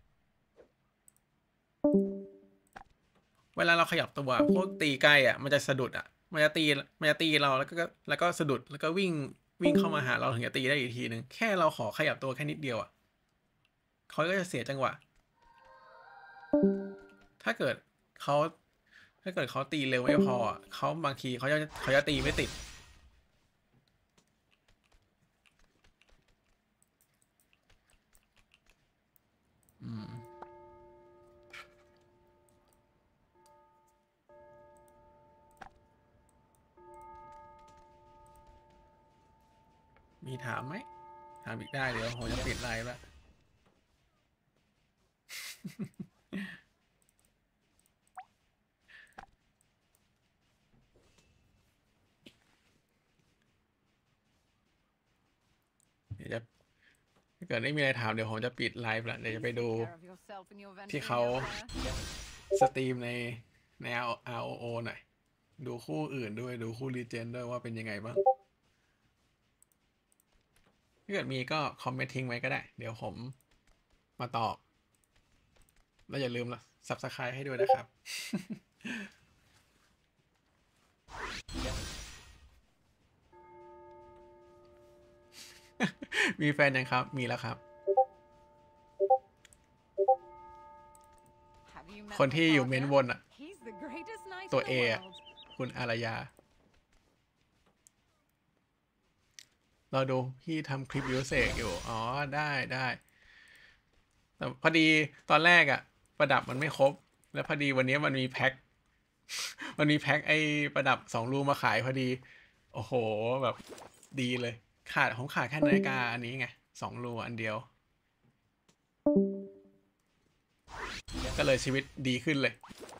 เวลาเราขยับตัวพวกตีใกล้อ่ะมันจะสะดุดอ่ะมันจะตีมันจะตีเราแล้วก็แล้วก็สะดุดแล้วก็วิ่งวิ่งเข้ามาหาเราถึงจะตีได้อีกทีหนึ่งแค่เราขอขยับตัวแค่นิดเดียวอ่ะเขาก็จะเสียจังหวะถ้าเกิดเขาถ้าเกิดเขาตีเร็วไม่พออ่ะเขาบางทีเขาจะเขาจะตีไม่ติดอืมมีถามไหมถามอีกได้เดี๋ยวผมจะปิดไลฟ์ละเดี๋ยวจะถ้าเกิดไม่มีอะไรถามเดี๋ยวผมจะปิดไลฟ์ละเดี๋ยวจะไปดูที่เขาสตรีมในใน อาร์ โอ โอ หน่อยดูคู่อื่นด้วยดูคู่รีเจนด้วยว่าเป็นยังไงบ้างถ้าเกิดมีก็คอมเมนต์ทิ้งไว้ก็ได้เดี๋ยวผมมาตอบแล้วอย่าลืม ซับสไครบ์ ให้ด้วยนะครับ มีแฟนยังครับมีแล้วครับ คนที่อยู่เม้นบนอ่ะตัวเออ่ะคุณอารยาเราดูพี่ทำคลิปยูเซกอยู่อ๋อได้ได้แต่พอดีตอนแรกอ่ะประดับมันไม่ครบแล้วพอดีวันนี้มันมีแพ็คมันมีแพ็คไอ้ประดับสองรูมาขายพอดีโอ้โหแบบดีเลยขาดของขาดแค่นาฬิกาอันนี้ไงสองรูอันเดียวก็เลยชีวิตดีขึ้นเลย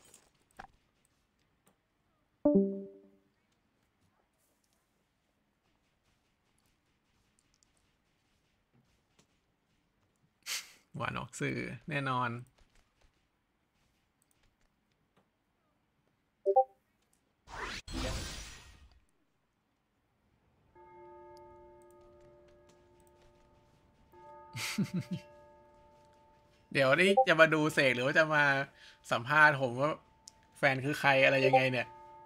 หวานออกสื่อแน่นอน เดี๋ยวนี่จะมาดูเสกหรือว่าจะมาสัมภาษณ์ผมว่าแฟนคือใครอะไรยังไงเนี่ย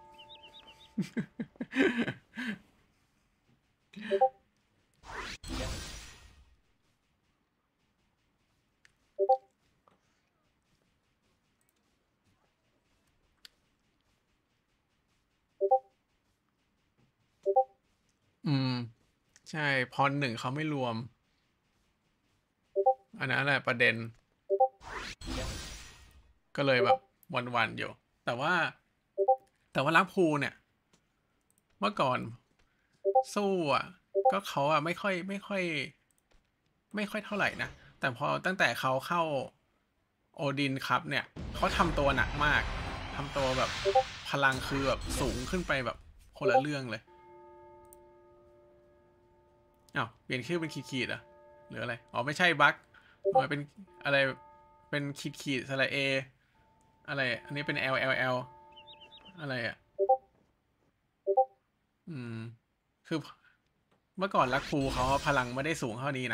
อืม ใช่พรหนึ่งเขาไม่รวม อันนั้นแหละประเด็น ก็เลยแบบวันๆอยู่ แต่ว่า แต่ว่ารักภูเนี่ย เมื่อก่อนสู้อ่ะ ก็เขาอ่ะไม่ค่อยไม่ค่อย ไม่ค่อยเท่าไหร่นะ แต่พอตั้งแต่เขาเข้าโอดินครับเนี่ย เขาทำตัวหนักมาก ทำตัวแบบพลังคือแบบสูงขึ้นไปแบบคนละเรื่องเลย อ้าวเปลี่ยนชื่อเป็นขีดขีดอ่ะหรืออะไร อ๋อไม่ใช่บั๊กมันเป็นอะไร เป็นขีดขีดสระเอ อะไร อันนี้เป็น L L L อะไรอ่ะ อืม คือเมื่อก่อนลักคูเขาพลังไม่ได้สูงเท่านี้นะ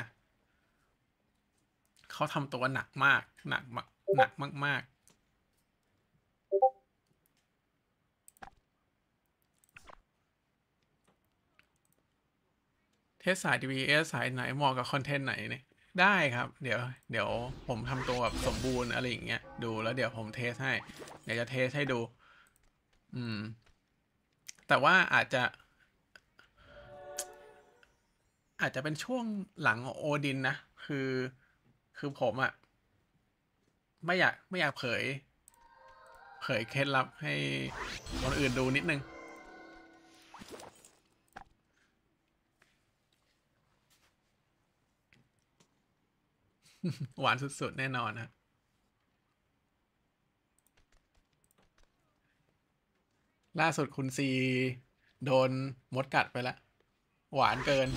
เขาทำตัวหนักมาก หนักมากหนักมากๆ เทสสาย ดี พี เอส สายไหนเหมาะกับคอนเทนต์ไหนเนี่ย ได้ครับ เดี๋ยว เดี๋ยวผมทำตัวแบบสมบูรณ์อะไรอย่างเงี้ย ดูแล้วเดี๋ยวผมเทสให้ เดี๋ยวจะเทสให้ดู อืม แต่ว่าอาจจะ อาจจะเป็นช่วงหลังโอดินนะ คือ คือผมอะไม่อยากไม่อยากเผย เผยเคล็ดลับให้คนอื่นดูนิดนึง หวานสุดๆแน่นอนครับล่าสุดคุณซีโดนมดกัดไปแล้ว หวานเกิน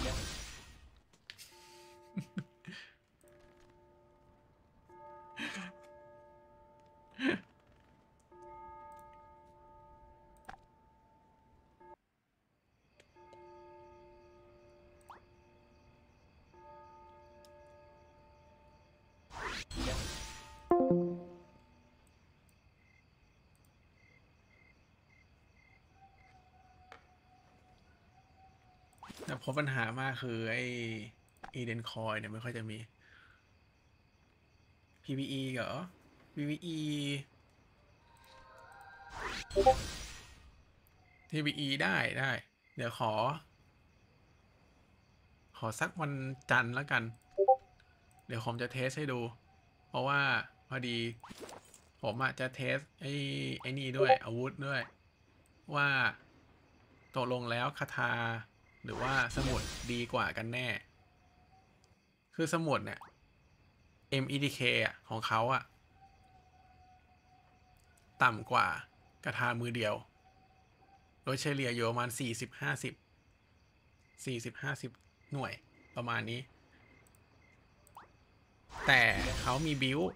แต่พบปัญหามากคือไอ้อีเดนคอยเนี่ยไม่ค่อยจะมี พี วี อี เหรอ พี วี อี ที วี อี ได้ได้ เดี๋ยวขอ ขอสักวันจันทร์แล้วกัน เดี๋ยวผมจะเทสให้ดู เพราะว่าพอดี ผมอะจะเทสไอ้ไอ้นี่ด้วยอาวุธด้วย ว่าตกลงแล้วคาถาหรือว่าสมุดดีกว่ากันแน่ คือสมุดเนี่ย เอ็ม อี ดี เค อ่ะของเขาอ่ะ ต่ำกว่ากระทามือเดียว โดยเฉลี่ยอยู่ประมาณสี่สิบห้าสิบสี่สิบห้าสิบหน่วยประมาณนี้ แต่เขามีบิว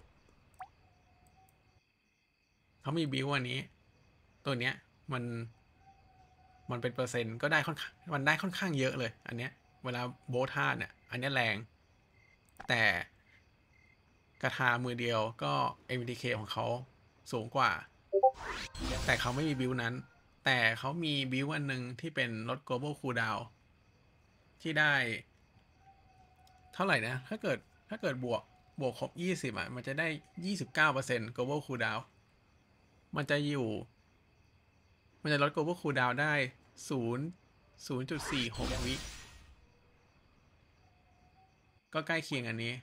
เขามีบิวอันนี้ ตัวเนี้ยมันมันเป็นเปอร์เซ็นต์ก็ได้ค่อนข้างมันได้ค่อนข้างเยอะเลย อันเนี้ยเวลาโบทาเนี่ย อันเนี้ยแรง แต่กระทามือเดียวก็ เอ็ม ดี เค ของเขาสูงกว่า แต่เขาไม่มีบิวนั้น แต่เขามีบิวอันหนึ่งที่เป็นลด global cooldown ที่ได้ เท่าไหร่นะ ถ้าเกิดถ้าเกิดบวกบวกครบยี่สิบอ่ะ มันจะได้ ยี่สิบเก้าเปอร์เซ็นต์ global cooldown มันจะอยู่ มันจะลด global cooldown ได้ ศูนย์ ศูนย์จุดสี่หก วิ ก็ใกล้เคียงอันนี้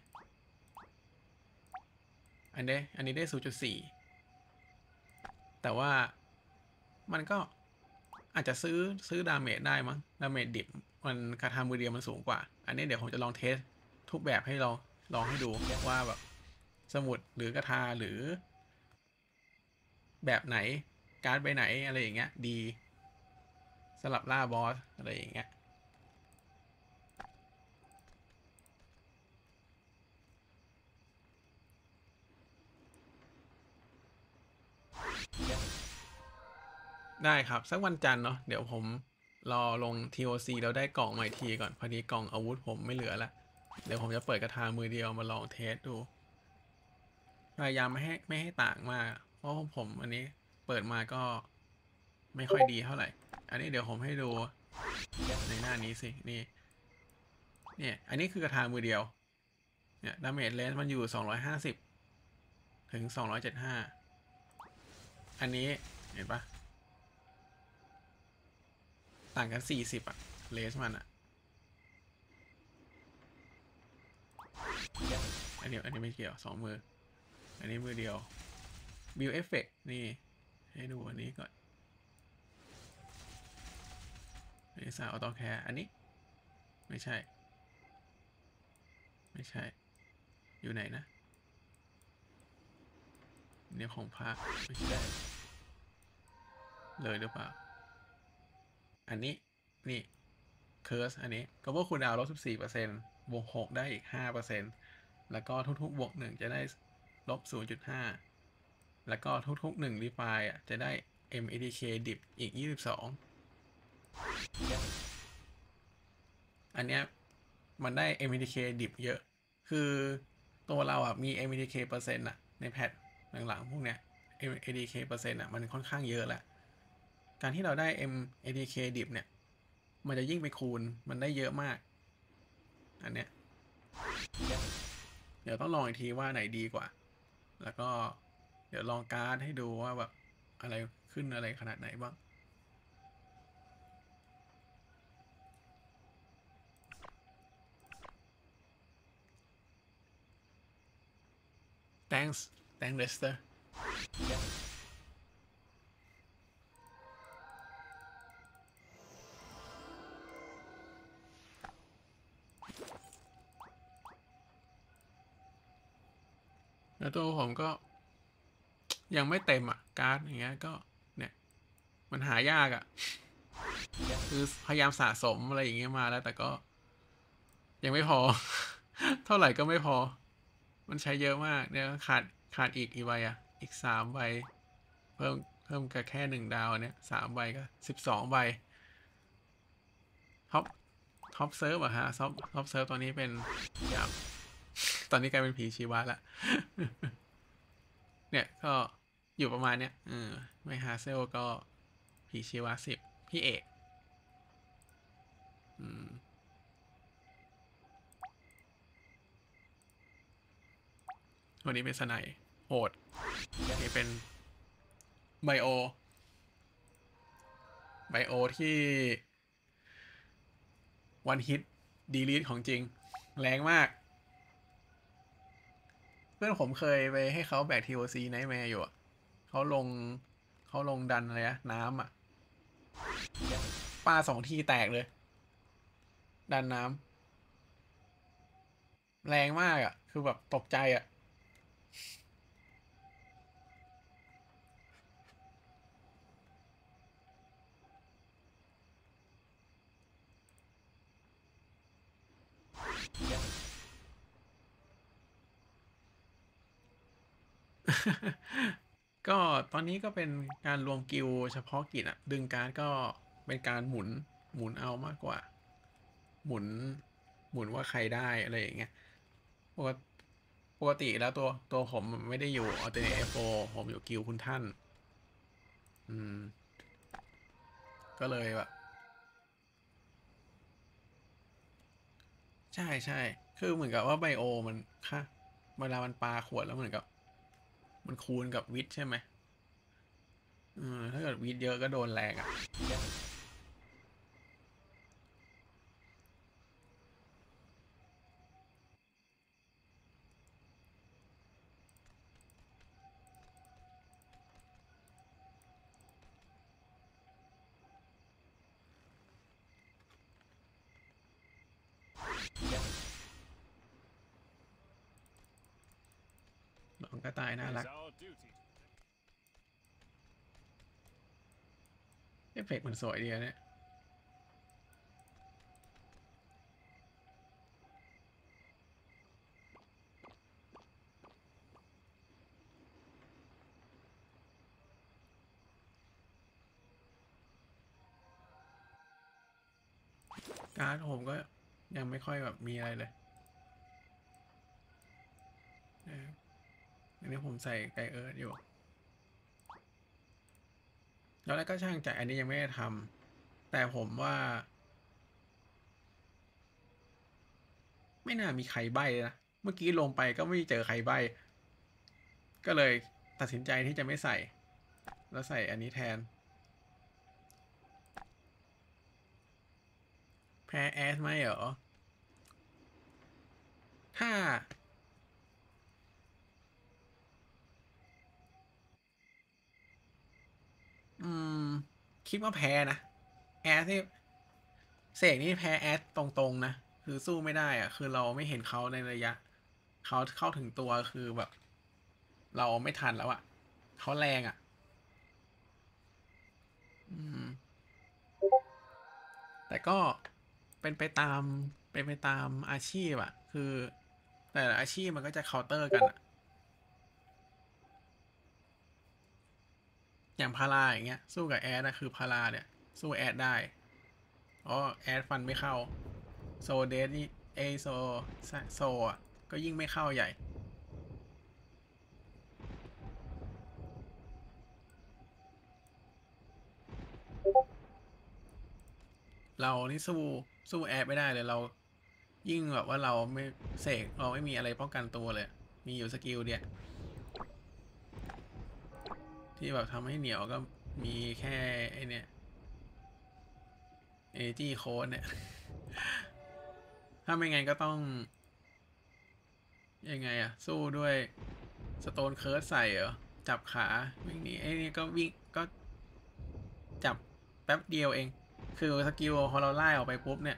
อันนี้อันนี้ได้ ศูนย์จุดสี่ แต่ว่ามันก็อาจจะซื้อซื้อดาเมจได้มั้ง ดาเมจดิบมันคาถามือเดียวมันสูงกว่า อันนี้เดี๋ยวผมจะลองเทสทุกแบบให้ลองลองให้ดูว่าแบบสมุดหรือกระทาหรือแบบไหนการ์ดใบไหนอะไรอย่างเงี้ยดีสำหรับล่าบอสอะไรอย่างเงี้ยได้ครับสักวันจันทร์เนาะเดี๋ยวผมรอลง ที โอ ซี แล้วได้กล่องใหม่ทีก่อนพอดีกล่องอาวุธผมไม่เหลือละเดี๋ยวผมจะเปิดกระทามือเดียวมาลองเทสดูพยายามไม่ให้ไม่ให้ต่างมากเพราะผมอันนี้เปิดมาก็ไม่ค่อยดีเท่าไหร่อันนี้เดี๋ยวผมให้ดูในหน้านี้สินี่เนี่ยอันนี้คือกระทามือเดียวเนี่ยดาเมจเลนส์มันอยู่สองร้อยห้าสิบถึงสองร้อยเจ็ดสิบห้าอันนี้เห็นปะต่างกันสี่สิบอะเลสมันอะอันนี้อันนี้ไม่เกี่ยวสองมืออันนี้มือเดียวบิวเอฟเฟกนี่ให้ดูอันนี้ก่อนอันนี้สาวออโต้แคร์อันนี้ไม่ใช่ไม่ใช่อยู่ไหนนะเนี่ยของพระไม่ใช่เลยหรือเปล่าอันนี้นี่เคิร์สอันนี้ก็ว่าคุณดาวลบสิบสี่เปอร์เซ็นต์บวกหกได้อีกห้าเปอร์เซ็นต์แล้วก็ทุกๆบวกหนึ่งจะได้ลบศูนย์จุดห้าแล้วก็ทุกๆหนึ่งรีไฟล์อ่ะจะได้ เอ็ม เอ ดี เค ดิบอีกยี่สิบสองอันเนี้ยมันได้ เอ็ม เอ ดี เค ดิบเยอะคือตัวเราอ่ะมี เอ็ม เอ ดี เค เปอร์เซ็นต์อ่ะในแพทหลังๆพวกเนี้ย เอ็ม เอ ดี เค เปอร์เซ็นต์อ่ะมันค่อนข้างเยอะแหละการที่เราได้ เอ็ม เอ ดี เค ดิบเนี่ยมันจะยิ่งไปคูณมันได้เยอะมากอันเนี้ยเดี๋ยวต้องลองอีกทีว่าไหนดีกว่าแล้วก็เดี๋ยวลองการ์ดให้ดูว่าแบบอะไรขึ้นอะไรขนาดไหนบ้าง thanks thanks Lester แล้วตัวผมก็ยังไม่เต็มอ่ะการ์ดอย่างเงี้ยก็เนี่ยมันหายากอ่ะคือพยายามสะสมอะไรอย่างเงี้ยมาแล้วแต่ก็ยังไม่พอ เท่าไหร่ก็ไม่พอมันใช้เยอะมากเนี่ยขาดขาดอีกอีกใบอ่ะอีกสามใบเพิ่มเพิ่มกับแค่หนึ่งดาวเนี่ยสามใบก็สิบสองใบท็อปท็อปเซิร์ฟอะฮะท็อปท็อปเซิร์ฟตอนนี้เป็นอย่างตอนนี้กลายเป็นผีชีวะละ เนี่ยก็อยู่ประมาณเนี้ยเออไม่ฮาเซลก็ผีชีวะสิบพี่เอกอืมวันนี้เป็นสไนโหดนี่เป็นไบโอไบโอที่วันฮิตดีลีทของจริงแรงมากเพื่อนผมเคยไปให้เขาแบกทีโอซีไนท์แมร์อยู่อะเขาลงเขาลงดันอะไรนะน้ำอะปาสองทีแตกเลยดันน้ำแรงมากอะคือแบบตกใจอะ ก็ตอนนี้ก็เป็นการรวมกิลด์เฉพาะกิจอะดึงการ์ดก็เป็นการหมุนหมุนเอามากกว่าหมุนหมุนว่าใครได้อะไรอย่างเงี้ยปกติปกติแล้วตัวตัวผมไม่ได้อยู่ออเทเนเอฟโอผมอยู่กิลด์คุณท่านอืมก็เลยแบบใช่ใช่คือเหมือนกับว่าไบโอมันค่ะเวลามันปาขวดแล้วเหมือนกับมันคูณกับวิทย์ใช่ไหมอืมถ้าเกิดวิทย์เยอะก็โดนแรงอ่ะตายน่ารักเอฟเฟกต์มันสวยดีเนี่ยการ์ดผมก็ยังไม่ค่อยแบบมีอะไรเลยอันนี้ผมใส่ไกเอิร์ธอยู่แล้วแล้วก็ช่างใจอันนี้ยังไม่ได้ทำแต่ผมว่าไม่น่ามีใครใบ้นะเมื่อกี้ลงไปก็ไม่เจอใครใบ้ก็เลยตัดสินใจที่จะไม่ใส่แล้วใส่อันนี้แทนแพ้แอสไหมเหรอถ้าอืมคิดว่าแพ้นะแอสนี่เสกนี่แพ้แอสตรงๆนะคือสู้ไม่ได้อะคือเราไม่เห็นเขาในระยะเขาเข้าถึงตัวคือแบบเราไม่ทันแล้วอะเขาแรงอะอืมแต่ก็เป็นไปตามเป็นไปตามอาชีพอะคือแต่ละอาชีพมันก็จะเคาน์เตอร์กันอะอย่างพาราอย่างเงี้ยสู้กับแอดนะคือพาราเนี่ยสู้แอดได้อ๋อแอดฟันไม่เข้าโซเดสนี่เอโซโซอ่ะก็ยิ่งไม่เข้าใหญ่เรานี่สู้สู้แอดไม่ได้เลยเรายิ่งแบบว่าเราไม่เสกเราไม่มีอะไรป้องกันตัวเลยมีอยู่สกิลเดียที่แบบทำให้เหนียวก็มีแค่ไอเนี่ยเอจีโค้ดเนี่ยถ้าไม่งั้นก็ต้องยังไงอะสู้ด้วยสโตนเคิร์สใส่เหรอจับขาวิ่งหนีไอ้นี่ก็วิ่งก็จับแป๊บเดียวเองคือสกิลพอเราไล่ออกไปปุ๊บเนี่ย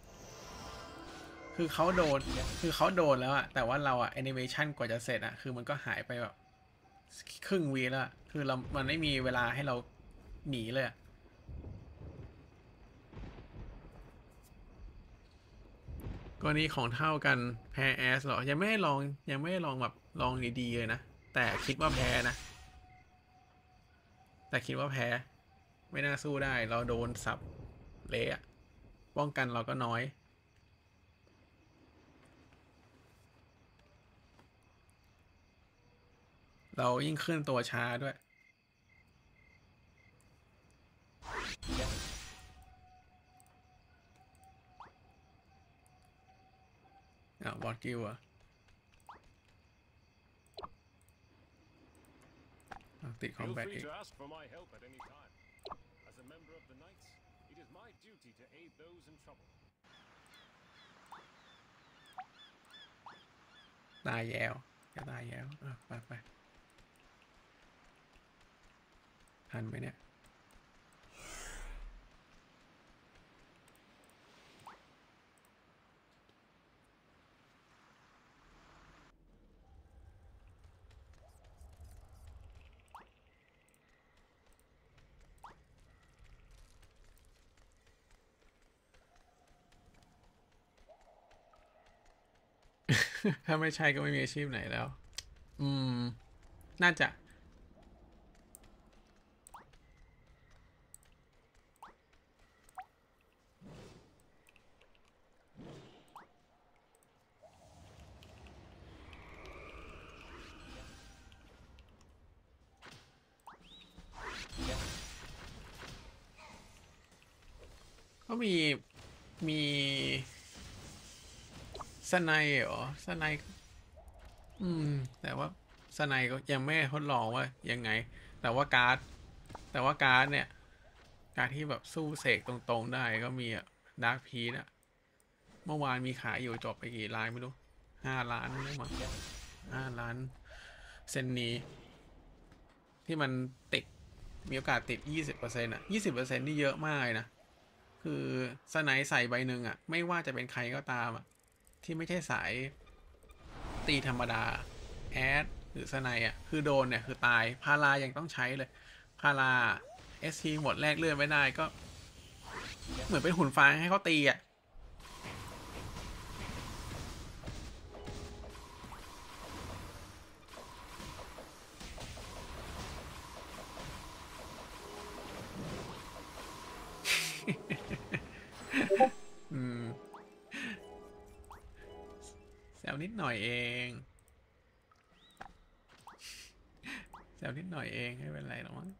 คือเขาโดนคือเขาโดนแล้วอะแต่ว่าเราอะแอนิเมชันกว่าจะเสร็จอะคือมันก็หายไปแบบครึ่งวีแล้วอะคือเรา มันไม่มีเวลาให้เราหนีเลยอะกรณีของเท่ากันแพ้แอสเหรอยังไม่ได้ลองยังไม่ได้ลองแบบลองดีๆเลยนะแต่คิดว่าแพ้นะแต่คิดว่าแพ้ไม่น่าสู้ได้เราโดนสับเละอะป้องกันเราก็น้อยเรายิ่งขึ้นตัวช้าด้วยอ่ะบอสกิลอะอ่ะติดคอม Feel แบท free อีก to ask for my help at any time. As a member of the Knights, it is my duty to aid those in trouble. ตายแยวจะตายแยวอ่ะไปไปทันไหมเนี่ย ถ้าไม่ใช่ก็ไม่มีอาชีพไหนแล้ว อืม น่าจะก็มีมีสไนเหรอสไนอืม แต่ว่าสไนก็ยังไม่ทดลองว่ายังไง แต่ว่าการ์ดแต่ว่าการ์ดเนี่ย การ์ดที่แบบสู้เสกตรงๆได้ก็มีอะดาร์คพีซอะเมื่อวานมีขายอยู่จบไปกี่ล้านไม่รู้ห้าล้านไม่รู้มั้งห้าล้านเซนนี้ที่มันติดมีโอกาสติดยี่สิบเปอร์เซ็นต์อ่ะยี่สิบเปอร์เซ็นต์นี่เยอะมากเลยนะ คือสไนใส่ใบหนึ่งอ่ะไม่ว่าจะเป็นใครก็ตามอ่ะที่ไม่ใช่สายตีธรรมดาแอดหรือสไนอ่ะคือโดนเนี่ยคือตายพารายังต้องใช้เลยพาราเอสทีหมดแรกเลื่อนไม่ได้ก็เหมือนเป็นหุ่นฟางให้เขาตีอ่ะอืมแซวนิดหน่อยเองแซวนิดหน่อยเองไม่เป็นไรหรอกมั้ง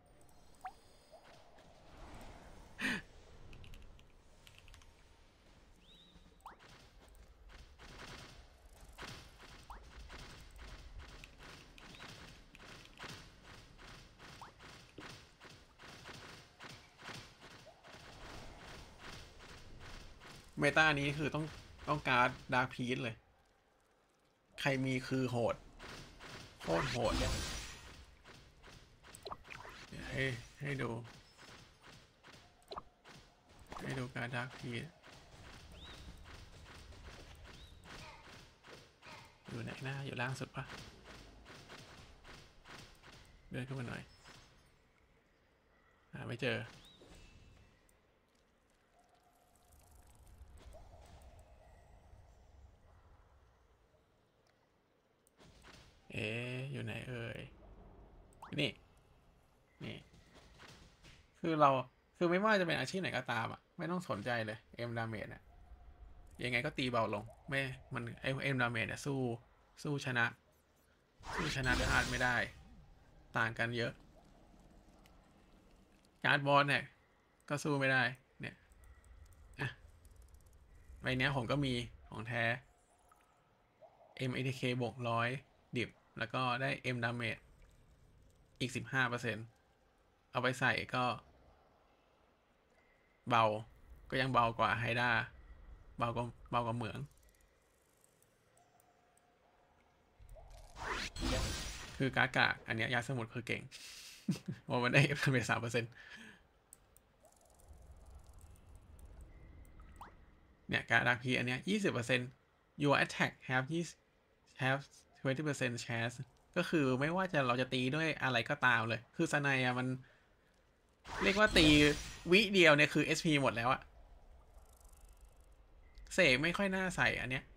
เมตานี้คือต้องต้องการ์ดดาร์คพีซเลยใครมีคือโหดโคตรโหดเนี่ยให้ให้ดูให้ดูการ์ดดาร์คพีซอยู่ไหนหน้าอยู่ล่างสุดปะเดินขึ้นมาหน่อยหาไม่เจอเอ๊ะอยู่ไหนเอ่ยนี่นี่คือเราคือไม่ว่าจะเป็นอาชีพไหนก็ตามอ่ะไม่ต้องสนใจเลยเอ็มดาเมจเนี่ยยังไงก็ตีเบาลงไม่มันไอเอ็มดาเมจเนี่ยสู้สู้ชนะสู้ชนะธาตุไม่ได้ต่างกันเยอะการ์ดบอสเนี่ยก็สู้ไม่ได้เนี่ยอ่ะใบเนี้ยผมก็มีของแท้ M เอ ที เค บวกร้อยดิบแล้วก็ได้ M ดาเมจอีกสิบห้าเปอร์เซ็นต์เอาไปใส่ก็เบาก็ยังเบากว่าไฮด้าเบากว่าเบากว่าเหมืองคือกากะอันเนี้ยยาสมุดคือเก่งว่ามันได้ M ดาเมจสามเปอร์เซ็นต์เนี่ยการดักพีอันเนี้ยยี่สิบเปอร์เซ็นต์ your attack have have twenty percent chance ก็คือไม่ว่าจะเราจะตีด้วยอะไรก็ตามเลยคือสไนอะมันเรียกว่าตีวิเดียวเนี่ยคือ เอส พี หมดแล้วอะเสกไม่ค่อยน่าใส่อันเนี้ย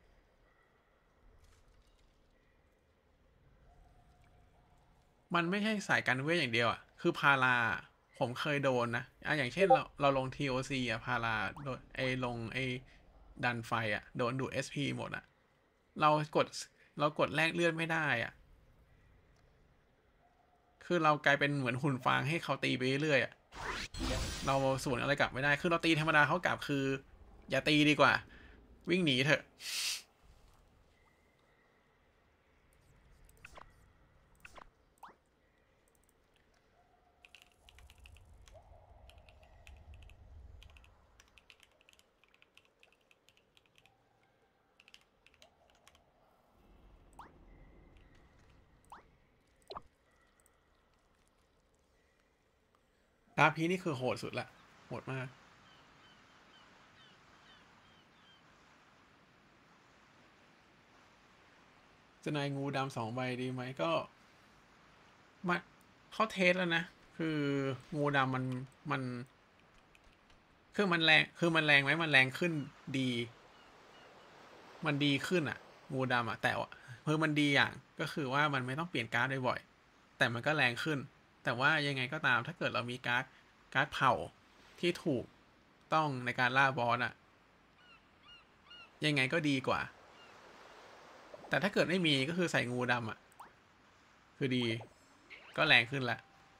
มันไม่ใช่สายกันเวทอย่างเดียวอะคือพาราผมเคยโดนนะอ่ะอย่างเช่นเราเราลง ที โอ ซี อะพาราโดนไอลงไอดันไฟอะโดนดูด เอส พี หมดอะเรากดเรากดแลกเลือดไม่ได้อะคือเรากลายเป็นเหมือนหุ่นฟางให้เขาตีไปเรื่อยๆอะเราสวนอะไรกลับไม่ได้คือเราตีธรรมดาเขากลับคืออย่าตีดีกว่าวิ่งหนีเถอะดาร์พีนี่คือโหดสุดละโหดมากจะนายงูดำสองใบดีไหมก็มาเขาเทสแล้วนะคืองูดำมันมันคือมันแรงคือมันแรงไหมมันแรงขึ้นดีมันดีขึ้นอ่ะงูดำอ่ะแต่ว่าคือมันดีอย่างก็คือว่ามันไม่ต้องเปลี่ยนการ์ดบ่อยๆแต่มันก็แรงขึ้นแต่ว่ายังไงก็ตามถ้าเกิดเรามีการ์ดการ์ดเผาที่ถูกต้องในการล่าบอสอ่ะยังไงก็ดีกว่าแต่ถ้าเกิดไม่มีก็คือใส่งูดำอ่ะคือดีก็แรงขึ้นละ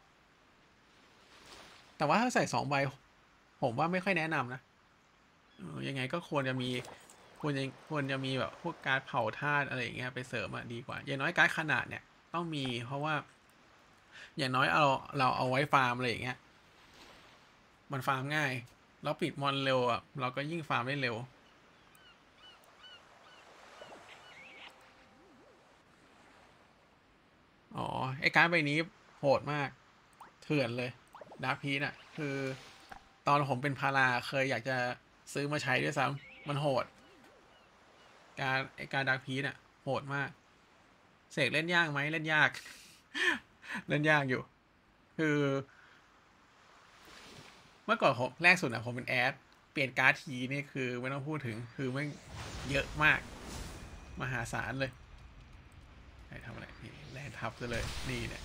แต่ว่าถ้าใส่สองใบผมว่าไม่ค่อยแนะนำนะเออยังไงก็ควรจะมีควรจะควรจะมีแบบพวกการ์ดเผาธาตุอะไรอย่างเงี้ยไปเสริมอ่ะดีกว่าอย่างน้อยการ์ดขนาดเนี่ยต้องมีเพราะว่าอย่างน้อยเอาเราเอาไว้ฟาร์มอะไรอย่างเงี้ยมันฟาร์มง่ายแล้วปิดมอนเร็วอ่ะเราก็ยิ่งฟาร์มได้เร็วอ๋อไอ้การ์ดใบนี้โหดมากเถื่อนเลยดาร์คพีซอ่ะคือตอนผมเป็นพาราเคยอยากจะซื้อมาใช้ด้วยซ้ำมันโหดการไอ้การดาร์คพีซอ่ะโหดมากเสกเล่นยากไหมเล่นยาก เล่นยากอยู่ คือ เมื่อก่อนผมแรกสุดอะผมเป็นแอดเปลี่ยนการ์ดทีนี่คือไม่ต้องพูดถึงคือไม่เยอะมาก มหาศาลเลยใครทำอะไรนี่แลนทับซะเลยนี่เนี่ย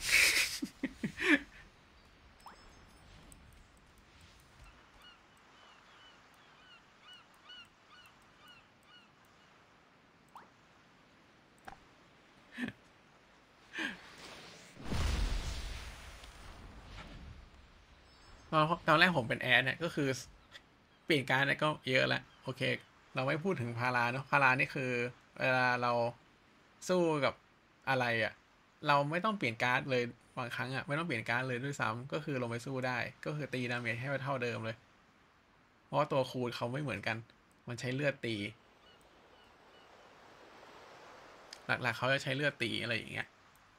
ตอนตอนแรกผมเป็นแอดเนี่ยก็คือเปลี่ยนการ์ดเนี่ยก็เยอะแล้วโอเค เราไม่พูดถึงพาราเนาะพารานี่คือเวลาเราสู้กับอะไรอะ่ะเราไม่ต้องเปลี่ยนการ์ดเลยบางครั้งอะ่ะไม่ต้องเปลี่ยนการ์ดเลยด้วยซ้ำก็คือลงไปสู้ได้ ก็คือตีดาเมจให้เท่าเดิมเลยเพราะว่าตัวคูณเขาไม่เหมือนกัน มันใช้เลือดตี หลักๆเขาจะใช้เลือดตีอะไรอย่างเงี้ย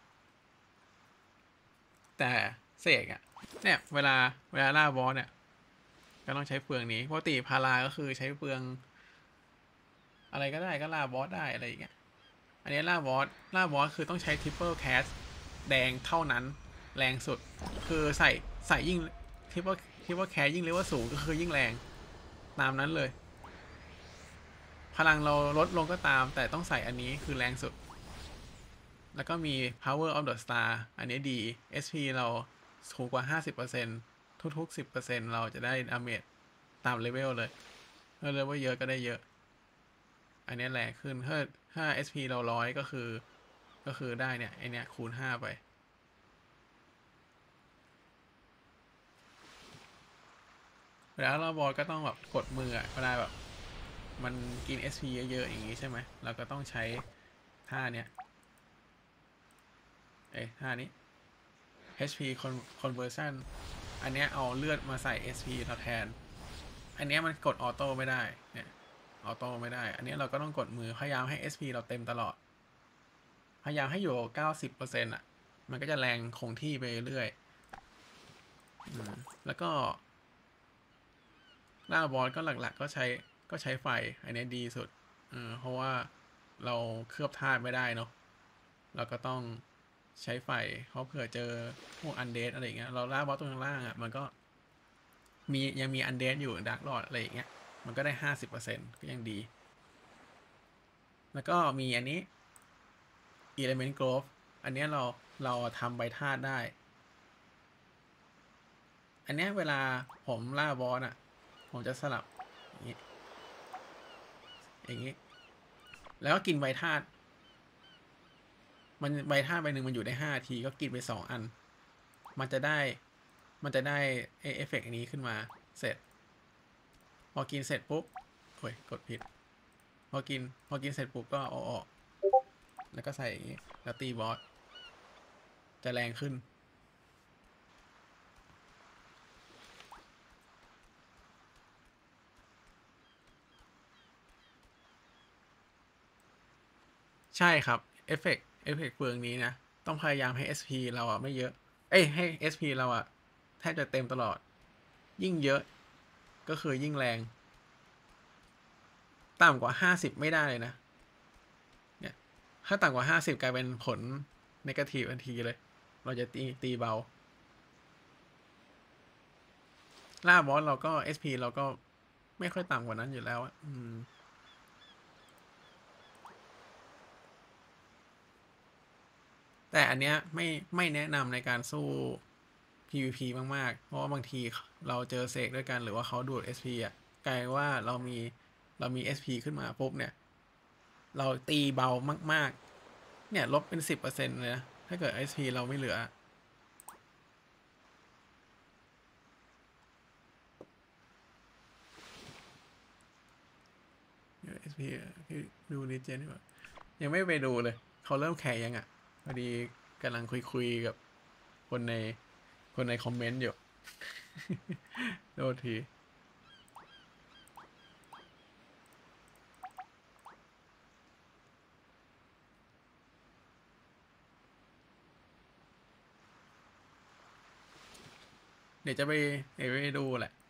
แต่เสกอะเนี่ยเวลาเวลาล่าบอสเนี่ยก็ต้องใช้เฟืองนี้ปกติพาราก็คือใช้เฟืองอะไรก็ได้ก็ล่าบอสได้อะไรอย่างเงี้ยอันนี้ล่าบอสล่าบอสคือต้องใช้ทริปเปิลแคสแดงเท่านั้นแรงสุดคือใส่ใส่ยิ่งทริปเปิลทริปเปิลแคสยิ่งเลเวลสูงก็คือยิ่งแรงตามนั้นเลยพลังเราลดลงก็ตามแต่ต้องใส่อันนี้คือแรงสุดแล้วก็มี power of the star อันนี้ดี เอส พี เราสูงกว่า ห้าสิบเปอร์เซ็นต์ ทุกๆ สิบเปอร์เซ็นต์ เราจะได้ดาเมจตามเลเวลเลยถ้าเลเวลเยอะก็ได้เยอะอันนี้แรงขึ้นถ้าถ้า เอส พี เราร้อยก็คือก็คือได้เนี่ยไอเนี้ยคูณห้าไปเวลาเราบอลก็ต้องแบบกดมืออะเวลาแบบมันกิน เอส พี เยอะๆอย่างงี้ใช่ไหมเราก็ต้องใช้ท่าเนี้ยเอ้ท่านี้ เอช พี conversion อันเนี้ยเอาเลือดมาใส่ เอส พี เราแทนอันเนี้ยมันกดออโต้ไม่ได้เนี่ยออโต้ไม่ได้อันนี้เราก็ต้องกดมือพยายามให้ เอส พี เราเต็มตลอดพยายามให้อยู่ เก้าสิบเปอร์เซ็นต์ อ่ะมันก็จะแรงคงที่ไปเรื่อยแล้วก็ล่าบอสก็หลักๆก็ใช้ก็ใช้ไฟอันนี้ดีสุดเพราะว่าเราเคลือบธาตุไม่ได้เนาะเราก็ต้องใช้ไฟเพราะเผื่อเจอพวกอันเดดอะไรเงี้ยเราล่าบอสตรงล่างอ่ะมันก็มียังมีอันเดดอยู่ดาร์กลอร์ดอะไรอย่างเงี้ยมันก็ได้ห้าสิบเปอร์เซ็นต์ก็ยังดีแล้วก็มีอันนี้ element growth อันนี้เราเราทำใบธาตุได้อันนี้เวลาผมล่าบอสอ่ะผมจะสลับอย่างนี้อย่างนี้แล้วก็กินใบธาตุมันใบธาตุใบหนึ่งมันอยู่ได้ห้าทีก็กินไปสองอันมันจะได้มันจะได้เอฟเฟกต์นี้ขึ้นมาเสร็จพอกินเสร็จปุ๊บโอ้ยกดผิดพอกินพอกินเสร็จปุ๊บก็เอาออกแล้วก็ใส่อย่างนี้แล้วตีบอสจะแรงขึ้นใช่ครับเอฟเฟกต์เอฟเฟกต์เฟืองนี้นะต้องพยายามให้ เอส พี เราอะไม่เยอะเอ้ยให้ เอส พี เราอะแทบจะเต็มตลอดยิ่งเยอะก็คือยิ่งแรงต่ำกว่าห้าสิบไม่ได้เลยนะเนี่ยถ้าต่ำกว่าห้าสิบกลายเป็นผลเนกาทีฟทันทีเลยเราจะตีตีเบาล่าบอสเราก็ เอส พี เราก็ไม่ค่อยต่ำกว่านั้นอยู่แล้วอืมแต่อันเนี้ยไม่ไม่แนะนำในการสู้ พี วี พี มากๆเพราะว่าบางทีเราเจอเสกด้วยกันหรือว่าเขาดูด เอส พี อ่ะกลายว่าเรามีเรามี เอส พี ขึ้นมาปุ๊บเนี่ยเราตีเบามากๆเนี่ยลบเป็นสิบเปอร์เซ็นต์เลยนะถ้าเกิด เอส พี เราไม่เหลือ เอส พี พี่ดูรีเจนดีกว่ายังไม่ไปดูเลยเขาเริ่มแข่ยังอ่ะพอดีกำลังคุยคุยกับคนในคนในคอมเมนต์อยู่ โทษทีเดี๋ยวจะไปเดี๋ยวไปดูแหละ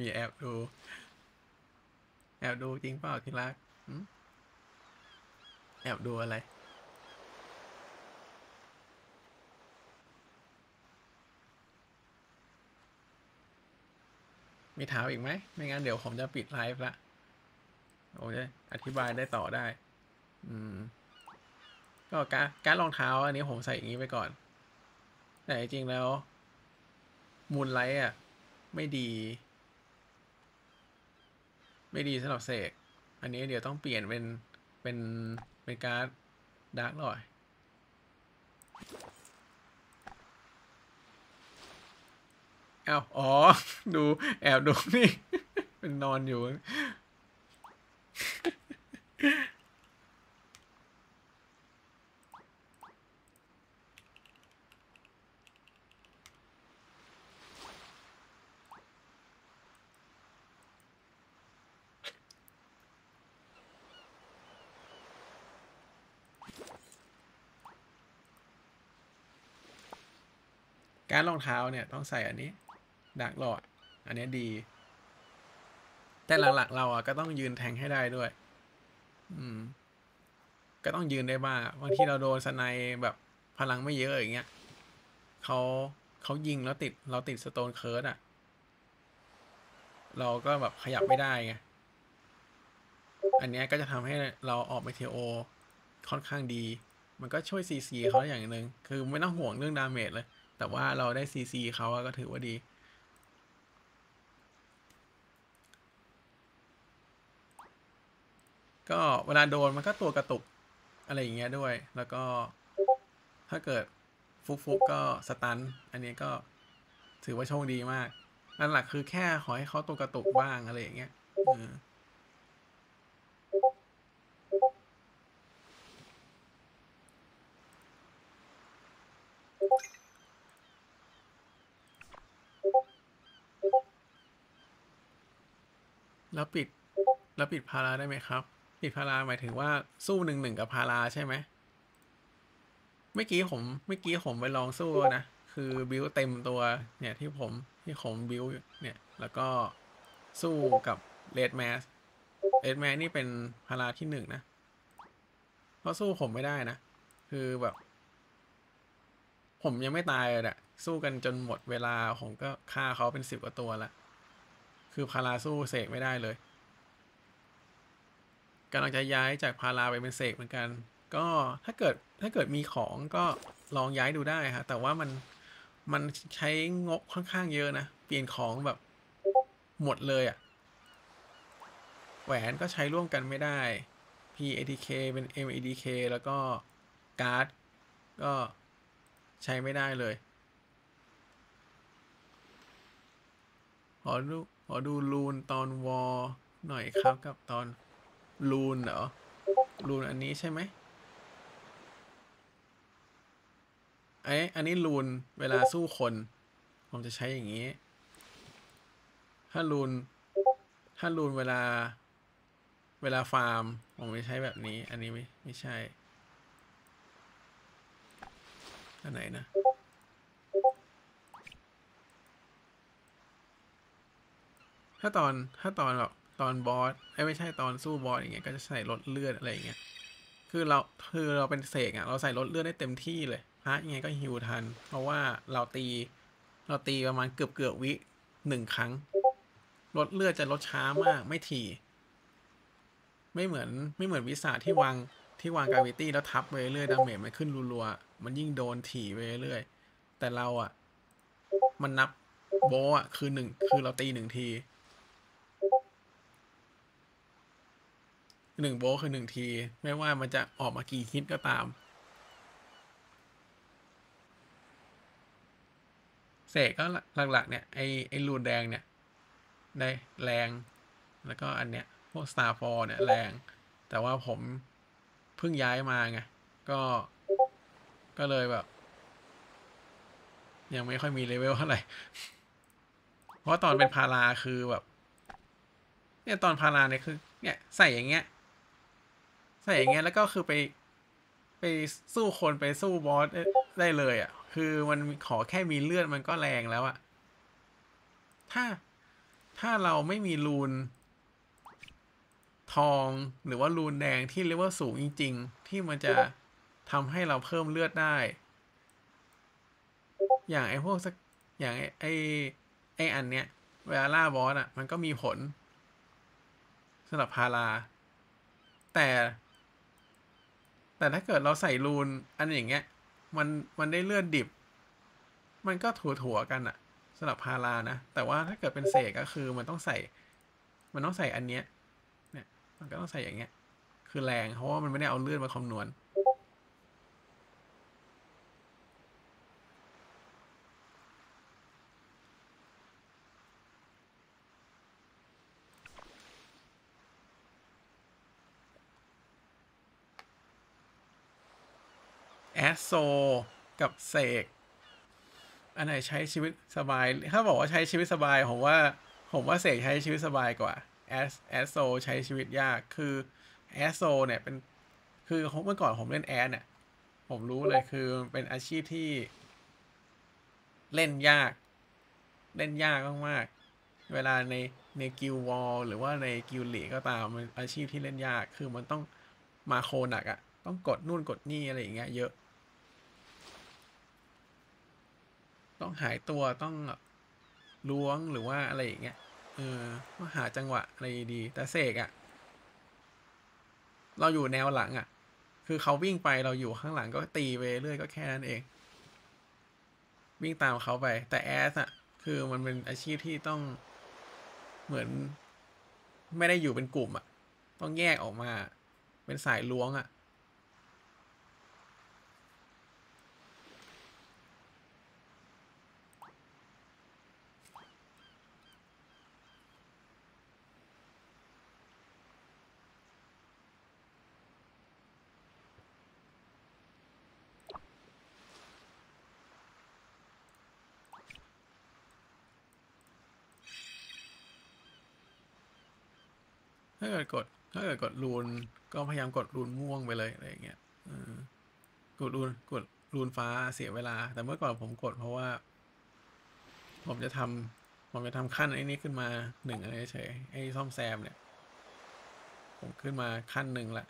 มีแอบดู แอบดูจริงเปล่าที่รักหึแอบดูอะไร มีถามอีกไหม ไม่งั้นเดี๋ยวผมจะปิดไลฟ์ละโอ้ยอธิบายได้ต่อได้ อืม ก็การการรองเท้าอันนี้ผมใส่อย่างนี้ไปก่อน แต่จริงๆแล้วมูนไลท์อ่ะ ไม่ดี ไม่ดีสำหรับเสก อันนี้เดี๋ยวต้องเปลี่ยนเป็น เป็น เป็นการ์ดดาร์กหน่อยอ้าวอ๋อ ดูแอบดูนี่ เป็นนอนอยู่ การรองเท้าเนี่ยต้องใส่อันนี้ดาร์กหลอด อันนี้ดี แต่หลักๆเราอ่ะก็ต้องยืนแทงให้ได้ด้วย อืม ก็ต้องยืนได้บ้างบางทีเราโดนสไนแบบพลังไม่เยอะอย่างเงี้ยเขาเขายิงแล้วติดเราติดสโตนเคิร์ดอ่ะ เราก็แบบขยับไม่ได้ไง อันนี้ก็จะทำให้เราออกเมเทโอค่อนข้างดี มันก็ช่วยซีซีเขาอย่างหนึ่งคือไม่ต้องห่วงเรื่องดาเมจเลย แต่ว่าเราได้ซีซีเขาก็ถือว่าดี ก็เวลาโดนมันก็ตัวกระตุกอะไรอย่างเงี้ยด้วย แล้วก็ถ้าเกิดฟุกฟุกก็สตัน อันนี้ก็ถือว่าโชคดีมากนั่นหลักคือแค่ขอให้เขาตัวกระตุกบ้างอะไรอย่างเงี้ยแล้วปิดแล้วปิดพาราได้ไหมครับ ปิดพาราหมายถึงว่าสู้หนึ่งหนึ่งกับพาราใช่ไหมเมื่อกี้ผมเมื่อกี้ผมไปลองสู้นะคือบิวเต็มตัวเนี่ยที่ผมที่ผมบิวเนี่ยแล้วก็สู้กับเรดแมสเรดแมสนี่เป็นพาราที่หนึ่งนะเขาสู้ผมไม่ได้นะคือแบบผมยังไม่ตายเลยอะสู้กันจนหมดเวลาผมก็ฆ่าเขาเป็นสิบกว่าตัวละคือพาราสู้เสกไม่ได้เลยกำลังจะย้ายจากพาราไปเป็นเสกเหมือนกัน ก็ถ้าเกิดถ้าเกิดมีของก็ลองย้ายดูได้ฮะแต่ว่ามันมันใช้งบค่อนข้างเยอะนะ เปลี่ยนของแบบหมดเลยอะแหวนก็ใช้ร่วมกันไม่ได้ พี เอ ที เค เป็น เอ็ม เอ ดี เค แล้วก็การ์ดก็ใช้ไม่ได้เลย ขอดูขอดูรูนตอนวอลหน่อยครับกับตอนรูนเหรอรูนอันนี้ใช่ไหมไอ้อันนี้รูนเวลาสู้คน ผมจะใช้อย่างนี้ ถ้ารูนถ้ารูนเวลา เวลาฟาร์ม ผมจะใช้แบบนี้ อันนี้ไม่ไม่ใช่ อันไหนนะ ถ้าตอนถ้าตอนแบบตอนบอสไม่ใช่ตอนสู้บอสอย่างเงี้ยก็จะใส่ลดเลือดอะไรอย่างเงี้ยคือเราคือเราเป็นเสกอ่ะเราใส่ลดเลือดได้เต็มที่เลยพระยังไงก็ฮิวทัน เพราะว่าเราตีเราตีประมาณเกือบเกือบวิหนึ่งครั้งลดเลือดจะลดช้ามากไม่ถี่ไม่เหมือนไม่เหมือนวิสาที่วางที่วางกาวิตี้แล้วทับไปเรื่อยดาเมจมันขึ้นรัวๆมันยิ่งโดนถี่ไปเรื่อยแต่เราอ่ะมันนับโบอ่ะคือหนึ่งคือเราตีหนึ่งทีหนึ่งโบคือหนึ่งทีไม่ว่ามันจะออกมากี่ฮิตก็ตามเสกก็หลักๆเนี่ยไอไอรูนแดงเนี่ยได้แรงแล้วก็อันเนี้ยพวก Star f a l l เนี่ยแรงแต่ว่าผมเพิ่งย้ายมาไงก็ก็เลยแบบยังไม่ค่อยมีเลเวลเท่าไหร่เพราะตอนเป็นพาราคือแบบเนี่ยตอนพาราเนี่ยคือเนี่ยใส่อย่างเงี้ยใส่อย่างเงี้ยแล้วก็คือไปไปสู้คนไปสู้บอสได้เลยอ่ะคือมันขอแค่มีเลือดมันก็แรงแล้วอ่ะถ้าถ้าเราไม่มีรูนทองหรือว่ารูนแดงที่เลเวลสูงจริงๆที่มันจะทำให้เราเพิ่มเลือดได้อย่างไอ้พวกสักอย่างไอ้ไอ้ไอ้อันเนี้ยเวลาล่าบอสอ่ะมันก็มีผลสำหรับพาราแต่แต่ถ้าเกิดเราใส่รูนอันอย่างเงี้ยมันมันได้เลือดดิบมันก็ถั่วๆกันอ่ะสำหรับพารานะแต่ว่าถ้าเกิดเป็นเสกก็คือมันต้องใส่มันต้องใส่อันเนี้ยเนี่ยมันก็ต้องใส่อย่างเงี้ยคือแรงเพราะว่ามันไม่ได้เอาเลือดมาคำนวณ แอสโซกับเสกอันไหนใช้ชีวิตสบายถ้าบอกว่าใช้ชีวิตสบายผมว่าผมว่าเสกใช้ชีวิตสบายกว่าแอสแอสโซใช้ชีวิตยากคือแอสโซเนี่ยเป็นคือเมื่อก่อนผมเล่นแอสเนี่ยผมรู้เลยคือเป็นอาชีพที่เล่นยากเล่นยากมากๆเวลาในในกิลวอลหรือว่าในกิลลีก็ตามมันอาชีพที่เล่นยากคือมันต้องมาโคหนักอะต้องกดนู่นกดนี่อะไรอย่างเงี้ยเยอะต้องหายตัวต้องล้วงหรือว่าอะไรอย่างเงี้ยเออต้องหาจังหวะอะไรดีแต่เสกอะเราอยู่แนวหลังอะคือเขาวิ่งไปเราอยู่ข้างหลังก็ตีไปเรื่อยก็แค่นั้นเองวิ่งตามเขาไปแต่แอสอะคือมันเป็นอาชีพที่ต้องเหมือนไม่ได้อยู่เป็นกลุ่มอะต้องแยกออกมาเป็นสายล้วงอะถ้าเกิดกดถ้าเกิดกดรูนก็พยายามกดรูนม่วงไปเลยอะไรอย่างเงี้ยกดรูนกดรูนฟ้าเสียเวลาแต่เมื่อก่อนผมกดเพราะว่าผมจะทำผมจะทำขั้นไอ้นี้ขึ้นมาหนึ่งอะไรเฉยไอ้ซ่อมแซมเนี่ยผมขึ้นมาขั้นหนึ่งละ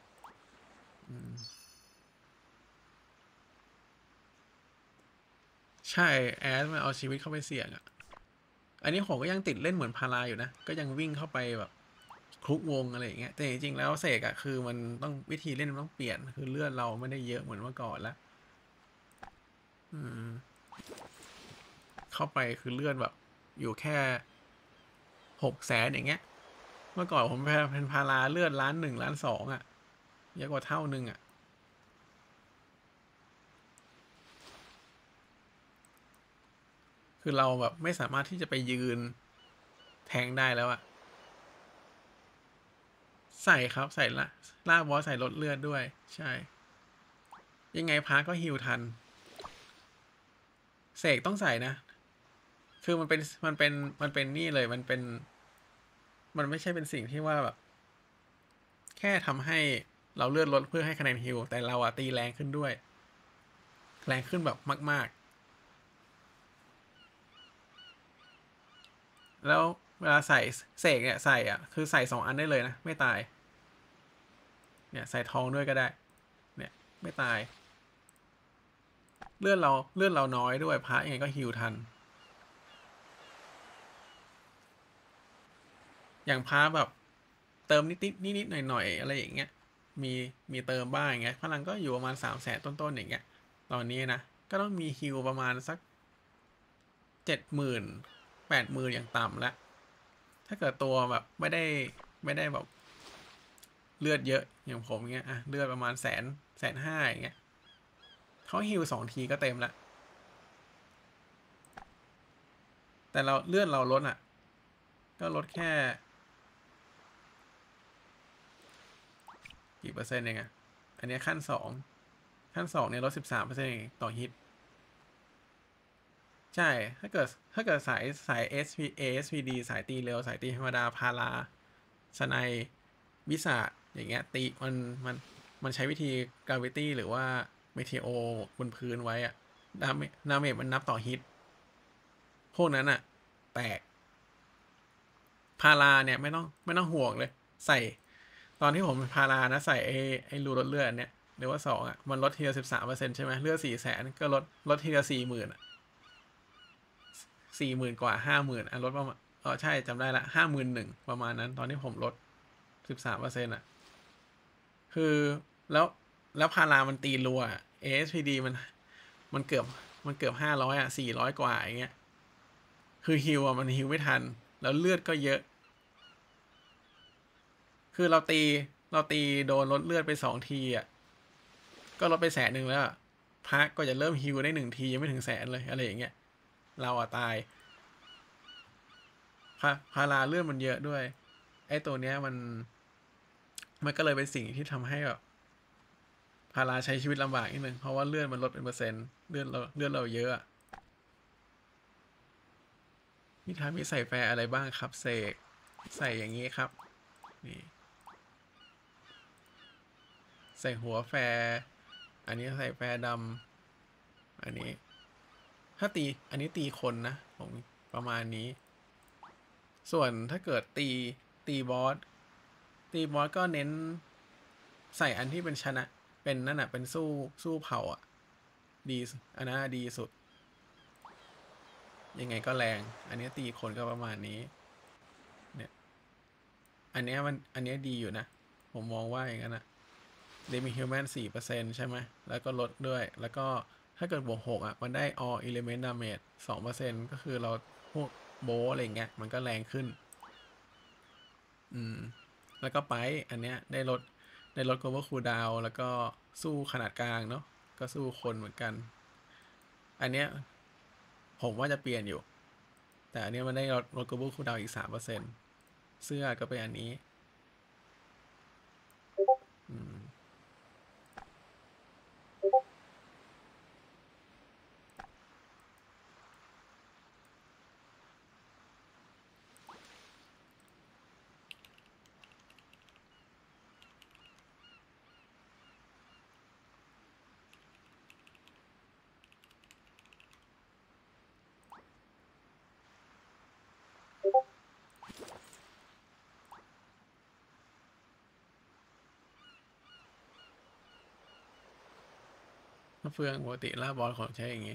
ใช่แอดมันเอาชีวิตเข้าไปเสี่ยงอ่ะอันนี้ผมก็ยังติดเล่นเหมือนพาราอยู่นะก็ยังวิ่งเข้าไปแบบคลุกวงอะไรอย่างเงี้ยแต่จริงๆแล้วเสกอ่ะคือมันต้องวิธีเล่นมันต้องเปลี่ยนคือเลือดเราไม่ได้เยอะเหมือนเมื่อก่อนละเข้าไปคือเลือดแบบอยู่แค่หกแสนอย่างเงี้ยเมื่อก่อนผมเป็นพาราเลือดล้านหนึ่งล้านสองอ่ะเยอะกว่าเท่านึงอ่ะคือเราแบบไม่สามารถที่จะไปยืนแทงได้แล้วอ่ะใส่ครับใส่ละล่าบอสใส่ลดเลือดด้วยใช่ยังไงพาก็ฮิวทันเสกต้องใส่นะ คือมันเป็นมันเป็นมันเป็นนี่เลยมันเป็นมันไม่ใช่เป็นสิ่งที่ว่าแบบแค่ทำให้เราเลือดลดเพื่อให้คะแนนฮิลแต่เราอะตีแรงขึ้นด้วยแรงขึ้นแบบมากๆแล้วเวลาใส่เสกเนี่ยใส่อ่ะคือใส่สองอันได้เลยนะไม่ตายเนี่ยใส่ทองด้วยก็ได้เนี่ยไม่ตายเลือดเราเลือดเราน้อยด้วยพระยังไงก็ฮิลทันอย่างพระแบบเติมนิดนิดนิดนิดหน่อยหน่อยอะไรอย่างเงี้ยมีมีเติมบ้างอย่างเงี้ยพลังก็อยู่ประมาณสามแสนต้นๆอย่างเงี้ยตอนนี้นะก็ต้องมีฮิลประมาณสัก เจ็ดหมื่นแปดหมื่นอย่างต่ำแล้วถ้าเกิดตัวแบบไม่ได้ไม่ได้แบบเลือดเยอะอย่างผมเงี้ยอะเลือดประมาณแสนแสนห้าอย่างเงี้ยเขาฮิวสองทีก็เต็มละแต่เราเลือดเราลดอ่ะก็ลดแค่กี่เปอร์เซ็นต์เองอะอันนี้ขั้นสองขั้นสองเนี่ยลดสิบสามเปอร์เซ็นต์ต่อฮิตใช่ถ้าเกิดถ้าเกิดสายสาย เอส พี เอ เอส พี ดี สายตีเร็วสายตีธรรมดาพาราสไนวิสาอย่างเงี้ยตีมันมันมันใช้วิธีกราวิตี้หรือว่าเมเทโอบนพื้นไว้อะดาเมจดาเมจมันนับต่อฮิตพวกนั้นอะแตกพาราเนี่ยไม่ต้องไม่ต้องห่วงเลย ใส่ตอนที่ผมพารานะใส่ไอ้ไอ้รูลดเลือดเนี่ยหรือว่าสองอ่ะมันลดทีละสิบสามเปอร์เซ็นต์ใช่ไหมเลือดสี่แสนก็ลดลดทีละสี่หมื่นอ่ะสี่หมื่นกว่าห้าหมื่นอ่ะลดประมาณอ๋อใช่จำได้ละห้าหมื่นหนึ่งประมาณนั้น ตอนที่ผมลดสิบสามเปอร์เซ็นต์อ่ะคือแล้วแล้วพารามันตีรัว เอ เอส พี ดี มันมันเกือบมันเกือบห้าร้อยอ่ะสี่ร้อยกว่าอย่างเงี้ยคือฮิวอ่ะมันฮิวไม่ทัน แล้วเลือดก็เยอะ คือเราตีเราตีโดนลดเลือดไปสองทีอ่ะก็ลดไปแสนหนึ่งแล้วพักก็จะเริ่มฮิวได้หนึ่งทียังไม่ถึงแสนเลยอะไรอย่างเงี้ยเราอะตายพาพาราเลือดมันเยอะด้วยไอ้ตัวเนี้ยมันมันก็เลยเป็นสิ่งที่ทำให้แบบพาราใช้ชีวิตลำบากนิดนึงเพราะว่าเลือดมันลดเป็นเปอร์เซ็นต์เลือดเราเลือดเราเยอะอะพี่ทามีใส่แฟร์อะไรบ้างครับเสกใส่อย่างนี้ครับนี่ใส่หัวแฟร์อันนี้ใส่แฟร์ดำอันนี้ถ้าตีอันนี้ตีคนนะผมประมาณนี้ส่วนถ้าเกิดตีตีบอสตีบอสก็เน้นใส่อันที่เป็นชนะเป็นนั่นน่ะเป็นสู้สู้เผ่าอ่ะดีอันนั้นดีสุดยังไงก็แรงอันนี้ตีคนก็ประมาณนี้เนี่ยอันนี้มันอันนี้ดีอยู่นะผมมองว่าอย่างนั้นนะเดมิฮิวแมนสี่เปอร์เซ็นต์ใช่ไหมแล้วก็ลดด้วยแล้วก็ถ้าเกิดบวกหกอ่ะมันได้ all element damage สองเปอร์เซ็นต์ก็คือเราพวกโบอะไรเงี้ยมันก็แรงขึ้นอืมแล้วก็ไปอันเนี้ยได้ลดได้ลด cover cooldown แล้วก็สู้ขนาดกลางเนาะก็สู้คนเหมือนกันอันเนี้ยผมว่าจะเปลี่ยนอยู่แต่อันเนี้ยมันได้ลดลด cover cooldown อีกสามเปอร์เซ็นต์เสื้อก็เป็นอันนี้อืมเฟืองปกติล่าบอลของใช้อย่างงี้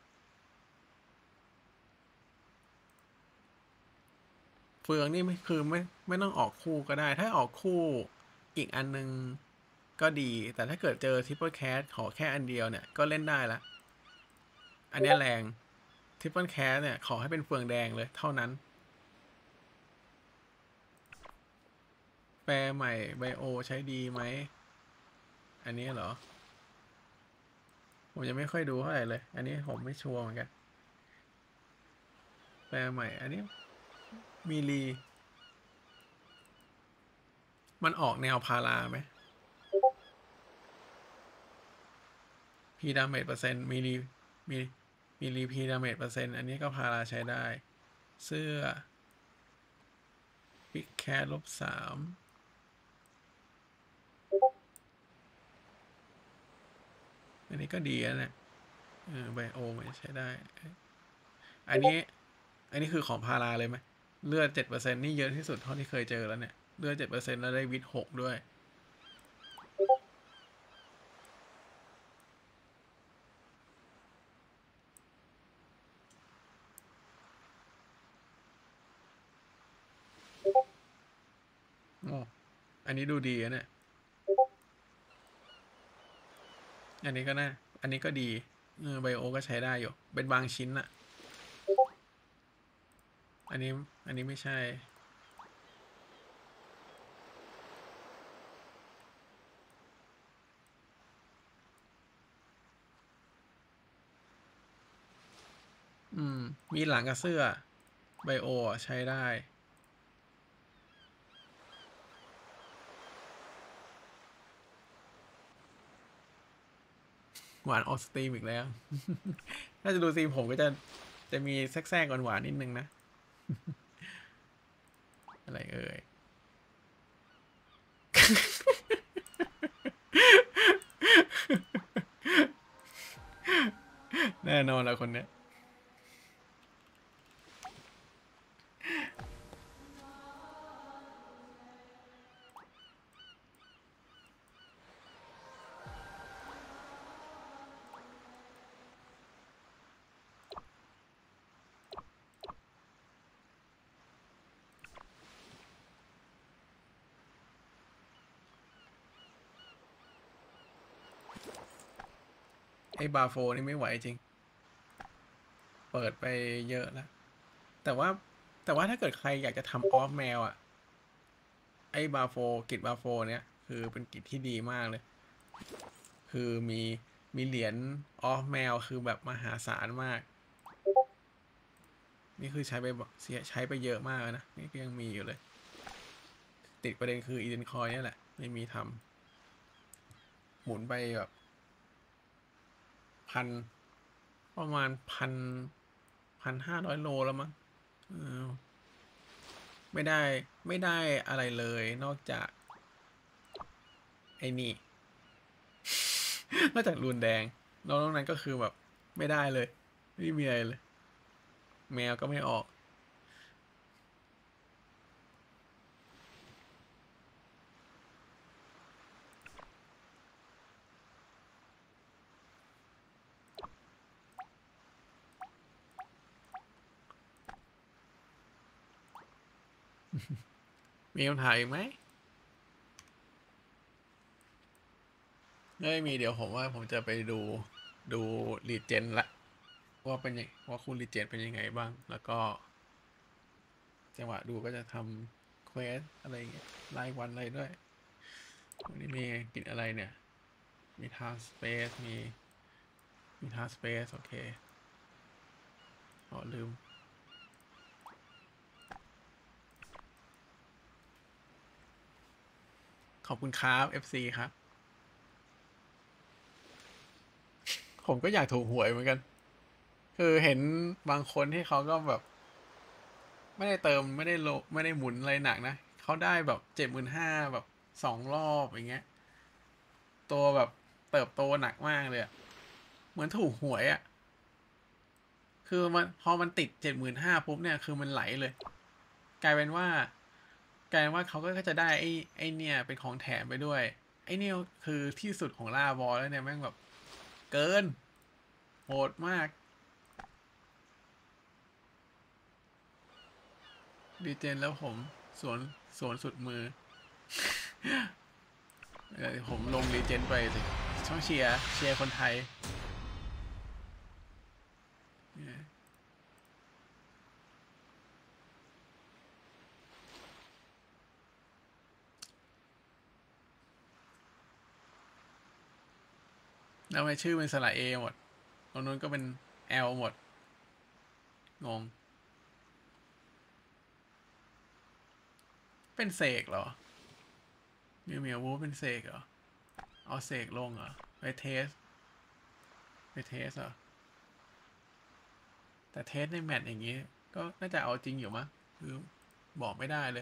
เฟืองนี่ไม่คือไม่ไม่ต้องออกคู่ก็ได้ถ้าออกคู่อีกอันนึงก็ดีแต่ถ้าเกิดเจอทริปเปิลแคสขอแค่อันเดียวเนี่ยก็เล่นได้ละอันนี้แรงทริปเปิลแคสเนี่ยขอให้เป็นเฟืองแดงเลยเท่านั้นแปลใหม่ไบโอใช้ดีไหมอันนี้เหรอผมยังไม่ค่อยดูเท่าไหร่เลยอันนี้ผมไม่ชัวร์เหมือนกันแปลใหม่อันนี้มีรีมันออกแนวพาราไหมพีดาเมจเปอร์เซ็นต์มีรีมีมีรีพีดาเมจเปอร์เซ็นต์อันนี้ก็พาราใช้ได้เสื้อปิกแคร์ลบสามอันนี้ก็ดีนะเนี่ยเออไบโอไม่ใช้ได้อันนี้อันนี้คือของพาราเลยไหมเลือดเจ็ดเปอร์เซ็นต์นี่เยอะที่สุดเท่าที่เคยเจอแล้วเนี่ยเลือดเจ็ดเปอร์เซ็นต์แล้วได้วิทหกด้วยอ๋ออันนี้ดูดีนะเนี่ยอันนี้ก็น่าอันนี้ก็ดีเออไบโอก็ใช้ได้อยู่เป็นบางชิ้นอะอันนี้อันนี้ไม่ใช่อืมมีหลังกับเสื้อไบโอใช้ได้หวานออกสตรีมอีกแล้ว ถ้าจะดูซีมผมก็จะจะมีแทรกๆหวานๆนิดนึงนะ อะไรเอ่ย แน่นอนแล้วคนเนี้ยไอ้บาโฟนี่ไม่ไหวจริง เปิดไปเยอะแล้ว แต่ว่าแต่ว่าถ้าเกิดใครอยากจะทำออฟแมวอ่ะ ไอ้บาโฟกิจบาโฟเนี้ยคือเป็นกิจที่ดีมากเลย คือมีมีเหรียญออฟแมวคือแบบมหาศาลมาก นี่คือใช้ไปเสียใช้ไปเยอะมากนะ นี่ก็ยังมีอยู่เลย ติดประเด็นคืออีเดนคอยนี่แหละ ไม่มีทำหมุนไปแบบพันประมาณพันพันห้าร้อยโลแล้วมั้งไม่ได้ไม่ได้อะไรเลยนอกจาก ไอ้นี่ นอกจากรูนแดงนอกนั้นก็คือแบบไม่ได้เลย ไม่มีอะไรเลย แมวก็ไม่ออก มีคำถามอีกไหมไม่มีเดี๋ยวผมว่าผมจะไปดูดูรีเจนละว่าเป็นยังว่าคุณรีเจนเป็นยังไงบ้าง แล้วก็ จังหวะดูก็จะทำเควสอะไรเงี้ยรายวันอะไรด้วย วันนี้มีกินอะไรเนี่ย มีทาสเปซมีมีทาสเปซโอเคอ๋อลืม ขอบคุณครับ เอฟ ซี ครับ ผมก็อยากถูกหวยเหมือนกัน คือเห็นบางคนที่เขาก็แบบ ไม่ได้เติมไม่ได้โลไม่ได้หมุนอะไรหนักนะ เขาได้แบบเจ็ดหมื่นห้าแบบสองรอบอย่างเงี้ย ตัวแบบเติบโตหนักมากเลยอะเหมือนถูกหวยอะคือมันพอมันติดเจ็ดหมื่นห้าปุ๊บเนี่ยคือมันไหลเลย กลายเป็นว่ากลายเป็นว่าเขาก็จะได้ไอ้ไอ้เนี่ยเป็นของแถมไปด้วย ไอ้เนี่ยคือที่สุดของล่าบอลแล้วเนี่ยแม่งแบบเกินโหดมากดีเจนแล้วผมสวนสวนสุดมือเออผมลงดีเจนไปสิช่องเชียร์เชียร์คนไทยเนี่ยแล้วทำไมชื่อเป็นสระเอหมดตรงนู้นก็เป็นแอลหมดงงเป็นเสกเหรอเมียวเมียววูเป็นเสกเหรอเอาเสกลงเหรอไปเทสไปเทสเหรอแต่เทสในแมตช์อย่างงี้ก็น่าจะเอาจริงอยู่มั้งคือบอกไม่ได้เลย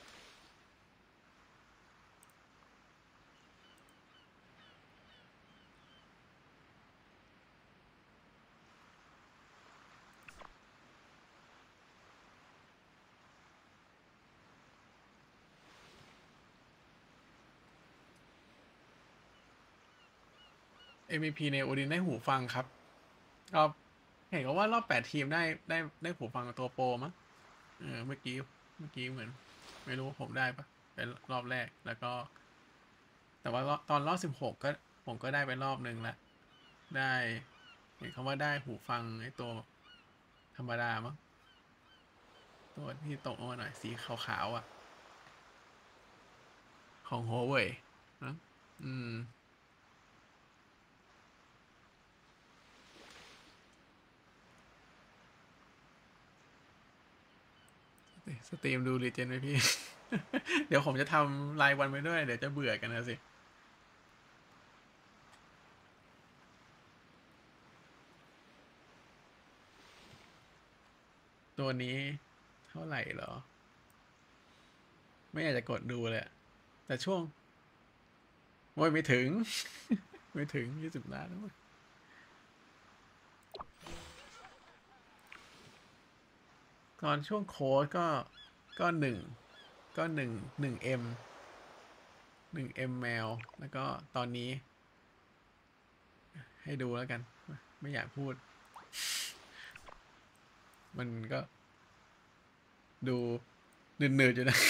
เอ็ม วี พี ในโอดินได้หูฟังครับรอบเห็นเขาว่ารอบแปดทีมได้ได้ได้หูฟังตัวโปรมั้งเออเมื่อกี้เมื่อกี้เหมือนไม่รู้ว่าผมได้ปะเป็นรอบแรกแล้วก็ แต่ว่ารอบตอนรอบสิบหกก็ผมก็ได้ไปรอบหนึ่งละได้เห็นเขาว่าได้หูฟังไอ้ตัวธรรมดามั้งตัวที่ตกลงมาหน่อยสีขาวๆอ่ะของโฮเว่ยนะอืมสตรีมดูรีเจนไหมพี่ เดี๋ยวผมจะทำรายวันไปด้วยเดี๋ยวจะเบื่อกันนะสิ ตัวนี้เท่าไหร่เหรอ ไม่อยากจะกดดูเลยอะแต่ช่วงโอ้ยไม่ถึง ไม่ถึงยี่สิบล้านแล้วมั้งตอนช่วงโค้ดก็ก็หนึ่งก็หนึ่งหนึ่งเอ็มหนึ่งเอ็มแมวแล้วก็ตอนนี้ให้ดูแล้วกัน ไม่อยากพูด มันก็ดูหนืดๆอยู่นะ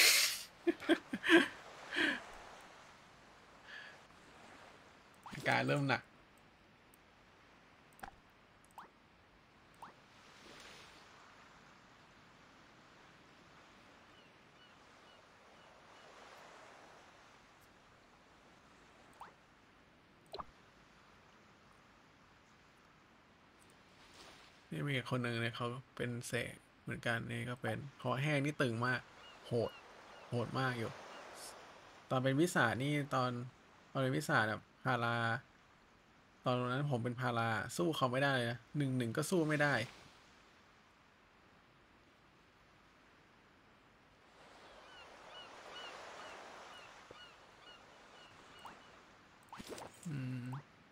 อาการเริ่มหนักนี่มีอีกคนหนึ่งเนี่ยเขาเป็นเสกเหมือนกันนี่ก็เป็นคอแห้งนี่ตึงมากโหดโหดมากอยู่ ตอนเป็นวิสานี่ตอนตอนเป็นวิสาแบบพาราตอนนั้นผมเป็นพาราสู้เขาไม่ได้เลยนะหนึ่งหนึ่งก็สู้ไม่ได้อืม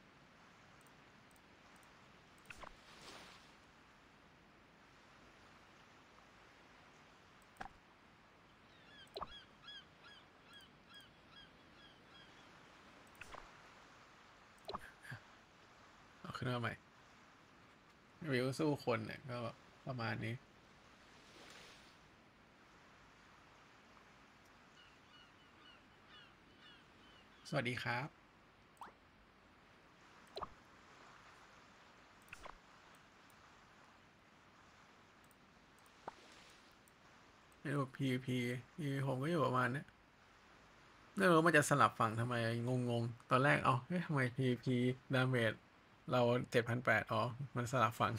เอาขึ้นมาใหม่วิวสู้คนเนี่ยก็ประมาณนี้ สวัสดีครับไม่รู้ พี พี พี ผมก็อยู่ประมาณเนี้ยไม่รู้มันจะสลับฝั่งทำไมงงงๆตอนแรกเอ้าเอ๊ะทำไม พี พี ดาเมจเราเจ็ดพันแปดอ๋อมันสลับฝั่ง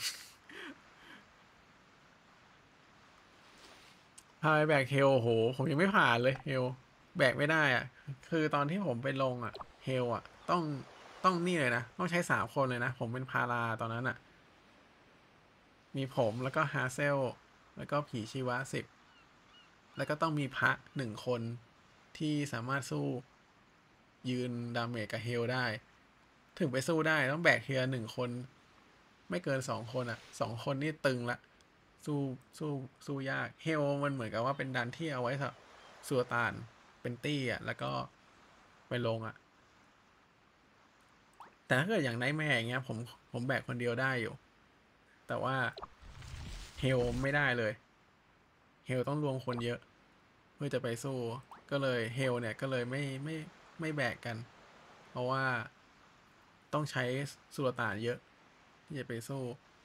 พาไปแบกเฮลโหผมยังไม่ผ่านเลยเฮลแบกไม่ได้อ่ะคือตอนที่ผมไปลงอ่ะเฮลอ่ะต้องต้องนี่เลยนะต้องใช้สามคนเลยนะผมเป็นพาราตอนนั้นอ่ะมีผมแล้วก็ฮาเซลแล้วก็ผีชีวะสิบแล้วก็ต้องมีพระหนึ่งคนที่สามารถสู้ยืนดาเมจกับเฮลได้ถึงไปสู้ได้ต้องแบกเฮียหนึ่งคนไม่เกินสองคนอ่ะสองคนนี่ตึงละ สู้สู้สู้ยากเฮลมันเหมือนกับว่าเป็นดันที่เอาไว้สำหรับสัวตานเป็นตี้อ่ะแล้วก็ไปลงอ่ะแต่ถ้าเกิดอย่างไนท์แมร์อย่างเงี้ยผมผมแบกคนเดียวได้อยู่แต่ว่าเฮลไม่ได้เลยเฮลต้องรวมคนเยอะเพื่อจะไปสู้ก็เลยเฮลเนี่ยก็เลยไม่ไม่ไม่แบกกันเพราะว่าต้องใช้สุลต่านเยอะที่จะไปสู้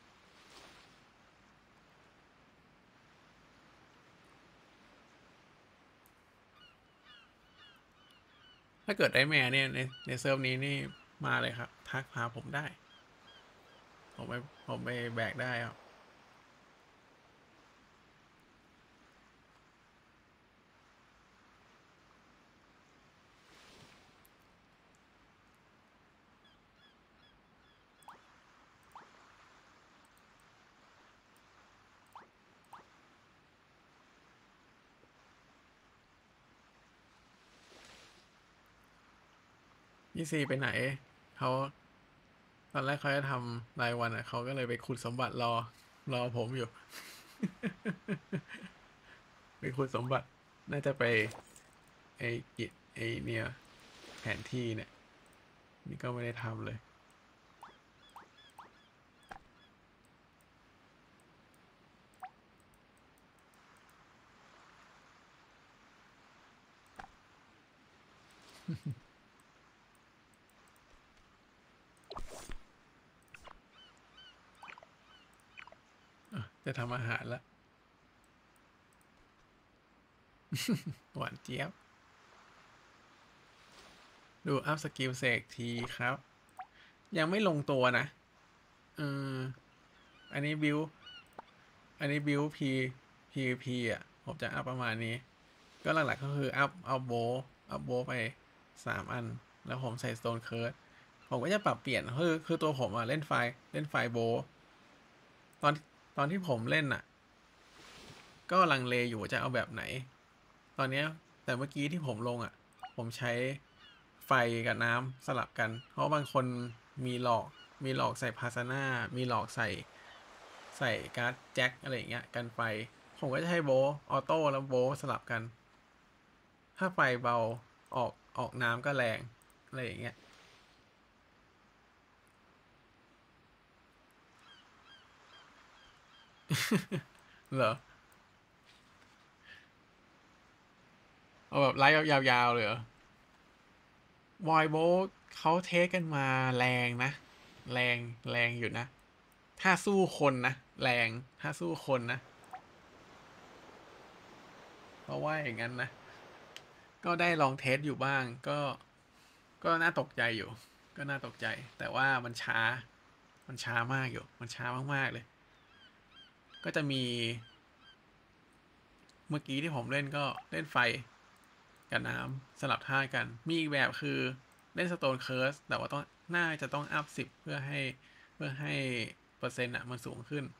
ถ้าเกิดได้แมร์เนี่ยในในเซิร์ฟนี้นี่มาเลยครับทักพาผมได้ ผมไปผมไปแบกได้ครับยี่ซีไปไหนเขาตอนแรกเขาจะทำรายวันอ่ะเขาก็เลยไปขุดสมบัติรอรอผมอยู่ ไปขุดสมบัติน่าจะไปไอ้กิไอ้เนี่ยแผนที่เนี่ยนี่ก็ไม่ได้ทำเลยอ่ะจะทำอาหารละหวานเจี๊ยบดูอัพสกิลเสกทีครับ ยังไม่ลงตัวนะเอออันนี้บิวอันนี้บิวพีพีพีอ่ะผมจะอัพประมาณนี้ ก็หลักๆก็คืออัพเอาโบอัพโบไปสามอัน แล้วผมใส่สโตนเคิร์ดผมก็จะปรับเปลี่ยนคือคือตัวผมอ่ะเล่นไฟเล่นไฟโบตอนตอนที่ผมเล่นอ่ะ ก็ลังเลอยู่ว่าจะเอาแบบไหน ตอนเนี้ยแต่เมื่อกี้ที่ผมลงอ่ะ ผมใช้ไฟกับน้ำสลับกัน เพราะบางคนมีหลอกมีหลอกใส่พาสนามีหลอกใส่ใส่การ์ดแจ็คอะไรอย่างเงี้ยกันไฟ ผมก็จะให้โบว์ออโต้แล้วโบว์สลับกัน ถ้าไฟเบาออกออกน้ำก็แรงอะไรอย่างเงี้ยเหรอเอาแบบไลฟ์ยาวๆเลยเหรอวอยโบเขาเทสกันมาแรงนะแรงแรงอยู่นะ ถ้าสู้คนนะแรงถ้าสู้คนนะเพราะว่าอย่างนั้นนะก็ได้ลองเทสอยู่บ้างก็ก็น่าตกใจอยู่ก็น่าตกใจแต่ว่ามันช้ามันช้ามากอยู่มันช้ามากๆเลยก็จะมี เมื่อกี้ที่ผมเล่นก็เล่นไฟกับน้ำสลับท่ากัน มีอีกแบบคือเล่นสโตนเคิร์สแต่ว่าต้องน่าจะต้องอัพสิบเพื่อให้เพื่อให้เปอร์เซ็นต์อะมันสูงขึ้น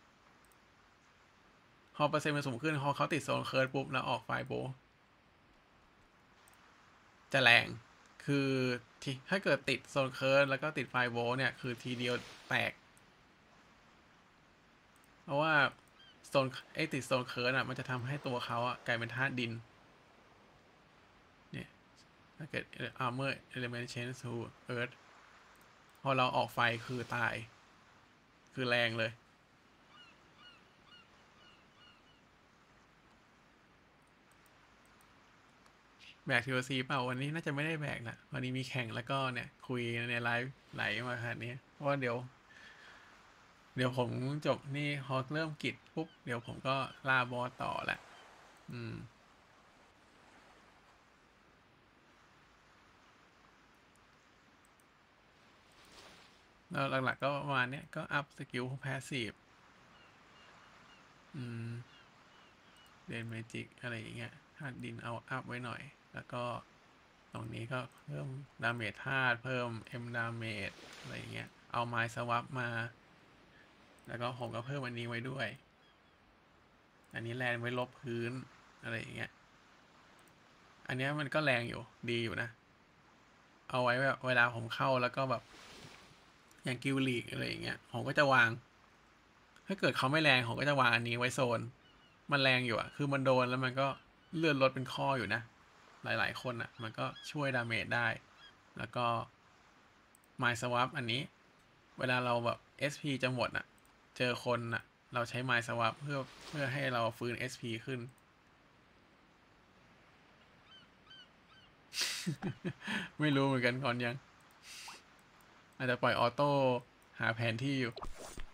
พอเปอร์เซ็นต์มันสูงขึ้นพอเขาติดโซนเคิร์สปุ๊บแล้วออกไฟโบจะแรง คือที่ถ้าเกิดติดโซนเคิร์สแล้วก็ติดไฟโวเนี่ยคือทีเดียวแตก เพราะว่าโซนไอติดโซนเคิร์สอ่ะมันจะทำให้ตัวเขาอ่ะกลายเป็นธาตุดินเนี่ยถ้าเกิด armor element change to earth พอเราออกไฟคือตาย คือแรงเลย แบกทีโอซีเปล่าวันนี้น่าจะไม่ได้แบกนะวันนี้มีแข่งแล้วก็เนี่ย คุยในไลฟ์ไหลมาขนาดนี้เพราะว่าเดี๋ยว เดี๋ยวผมจบนี่พอเริ่มกิจปุ๊บ เดี๋ยวผมก็ล่าบอสต่อแหละ อืม แล้วหลักๆก็ประมาณเนี้ยก็อัพสกิลแพสซีฟอืมเดนเมจิกอะไรอย่างเงี้ยธาตุดินเอาอัพไว้หน่อย แล้วก็ตรงนี้ก็เพิ่มดาเมจธาตุเพิ่มเอ็มดาเมจอะไรอย่างเงี้ยเอาไม้สวับมา แล้วก็ผมก็เพิ่มอันนี้ไว้ด้วย อันนี้แรงไว้ลบพื้นอะไรอย่างเงี้ยอันนี้มันก็แรงอยู่ดีอยู่นะ เอาไว้แบบเวลาผมเข้าแล้วก็แบบอย่างกิลลีกอะไรอย่างเงี้ยผมก็จะวาง ถ้าเกิดเขาไม่แรงผมก็จะวางอันนี้ไว้โซน มันแรงอยู่อะคือมันโดนแล้วมันก็เลื่อนรถเป็นข้ออยู่นะ หลายๆคนอะมันก็ช่วยดาเมจได้ แล้วก็ไมล์สวับอันนี้ เวลาเราแบบ เอส พี จะหมดอะเจอคนอะเราใช้ไมล์สวับเพื่อเพื่อให้เราฟื้น เอส พี ขึ้น ไม่รู้เหมือนกันก่อนยัง อาจจะปล่อยออโต้หาแผนที่อยู่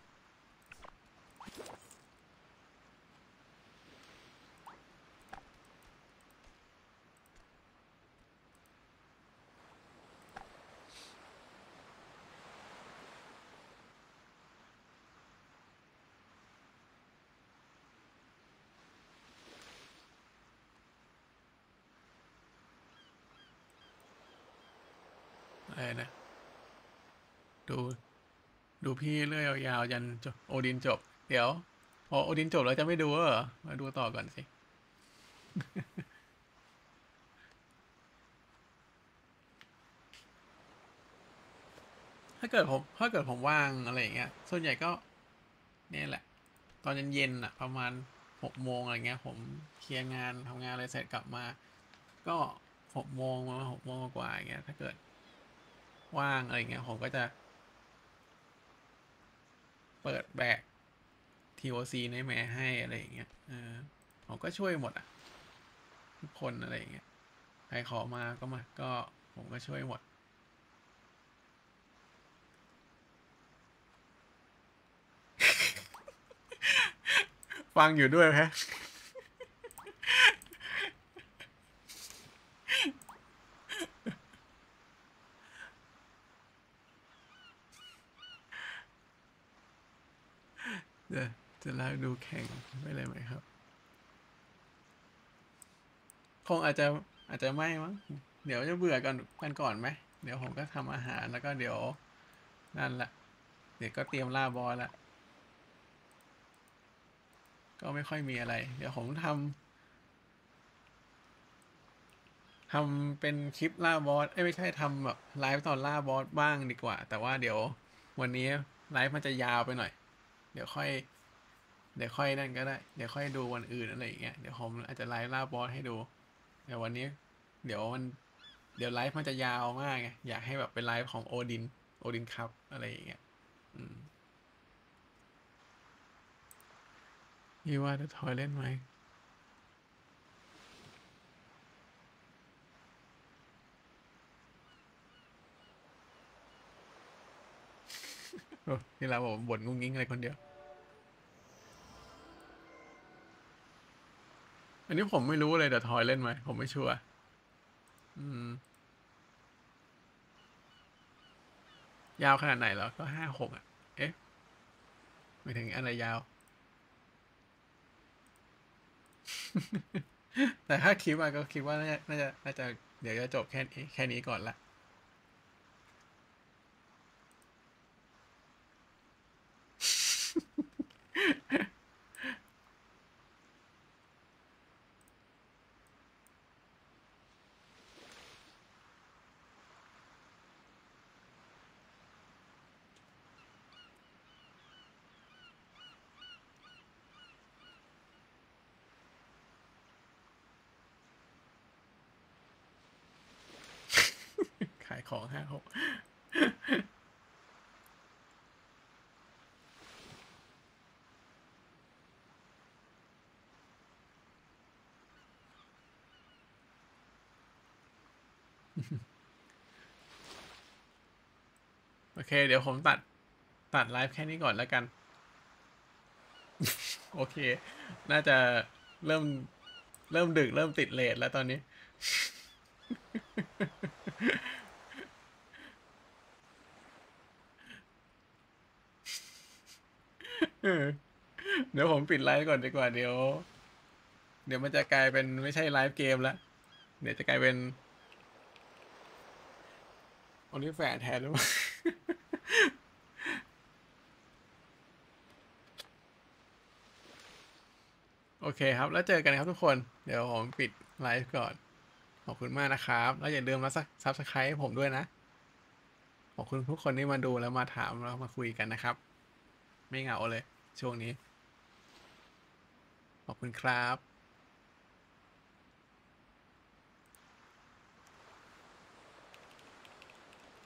อะไรนะ ดู ดูพี่เรื่อยยาวๆยันโอดินจบ เดี๋ยว พอโอดินจบแล้วจะไม่ดูเหรอ มาดูต่อก่อนสิ ถ้าเกิดผมถ้าเกิดผมว่างอะไรอย่างเงี้ย ส่วนใหญ่ก็เนี่ยแหละ ตอนเย็นๆอ่ะ ประมาณหกโมงอะไรเงี้ย ผมเคลียร์งานทำงานอะไรเสร็จกลับมา ก็หกโมงมาหกโมงกว่าอย่างเงี้ย ถ้าเกิดว่างอะไรเงี้ย ผมก็จะเปิดแบก ที โอ ซี ในแม่ให้อะไรอย่างเงี้ยเออผมก็ช่วยหมดอ่ะ ทุกคนอะไรอย่างเงี้ย ใครขอมาก็มา ก็ผมก็ช่วยหมด ฟังอยู่ด้วยแฮะ จะจะไลฟ์ดูแข่งไม่เลยไหมครับ คงอาจจะอาจจะไม่มั้ง เดี๋ยวจะเบื่อกันกันก่อนไหม เดี๋ยวผมก็ทำอาหารแล้วก็เดี๋ยวนั่นแหละ เดี๋ยวก็เตรียมล่าบอสละก็ไม่ค่อยมีอะไร เดี๋ยวผมทำทำเป็นคลิปล่าบอส เอ้ยไม่ใช่ทำแบบไลฟ์ตอนล่าบอสบ้างดีกว่า แต่ว่าเดี๋ยววันนี้ไลฟ์มันจะยาวไปหน่อย เดี๋ยวค่อย เดี๋ยวค่อยนั่นก็ได้ เดี๋ยวค่อยดูวันอื่นอะไรอย่างเงี้ย เดี๋ยวผมอาจจะไลฟ์ล่าบอสให้ดู เดี๋ยววันนี้ เดี๋ยวมัน เดี๋ยวไลฟ์มันจะยาวมากไง อยากให้แบบเป็นไลฟ์ของโอดิน โอดินครับอะไรอย่างเงี้ย อืมพี่ว่าจะทอยเล่นไหม โอ้นี่เราบอกบ่นงุ้งงิ้งอะไรคนเดียว อันนี้ผมไม่รู้เลยแต่ทอยเล่นไหม ผมไม่ชัวร์ อืม ยาวขนาดไหนเหรอ ก็ห้าหกอ่ะ เอ๊ะไม่ถึงอะไรยาวแต่ถ้าคลิปอะก็คิดว่าน่าจะน่าจะน่าจะเดี๋ยวจะจบแค่นี้แค่นี้ก่อนละ ขายของห้าหก โอเค เดี๋ยวผมตัดตัดไลฟ์แค่นี้ก่อนแล้วกัน โอเค น่าจะเริ่มเริ่มดึกเริ่มติดเรทแล้วตอนนี้ เออเดี๋ยวผมปิดไลฟ์ก่อนดีกว่าเดี๋ยว เดี๋ยวมันจะกลายเป็นไม่ใช่ไลฟ์เกมแล้ว เดี๋ยวจะกลายเป็นโอลิแฟนแทนหรือเปล่า โอเคครับ แล้วเจอกันครับทุกคน เดี๋ยวผมปิดไลฟ์ก่อน ขอบคุณมากนะครับ แล้วอย่าลืมมาซับสไครต์ให้ผมด้วยนะ ขอบคุณทุกคนที่มาดูแล้วมาถามแล้วมาคุยกันนะครับ ไม่เหงาเลยช่วงนี้ ขอบคุณครับ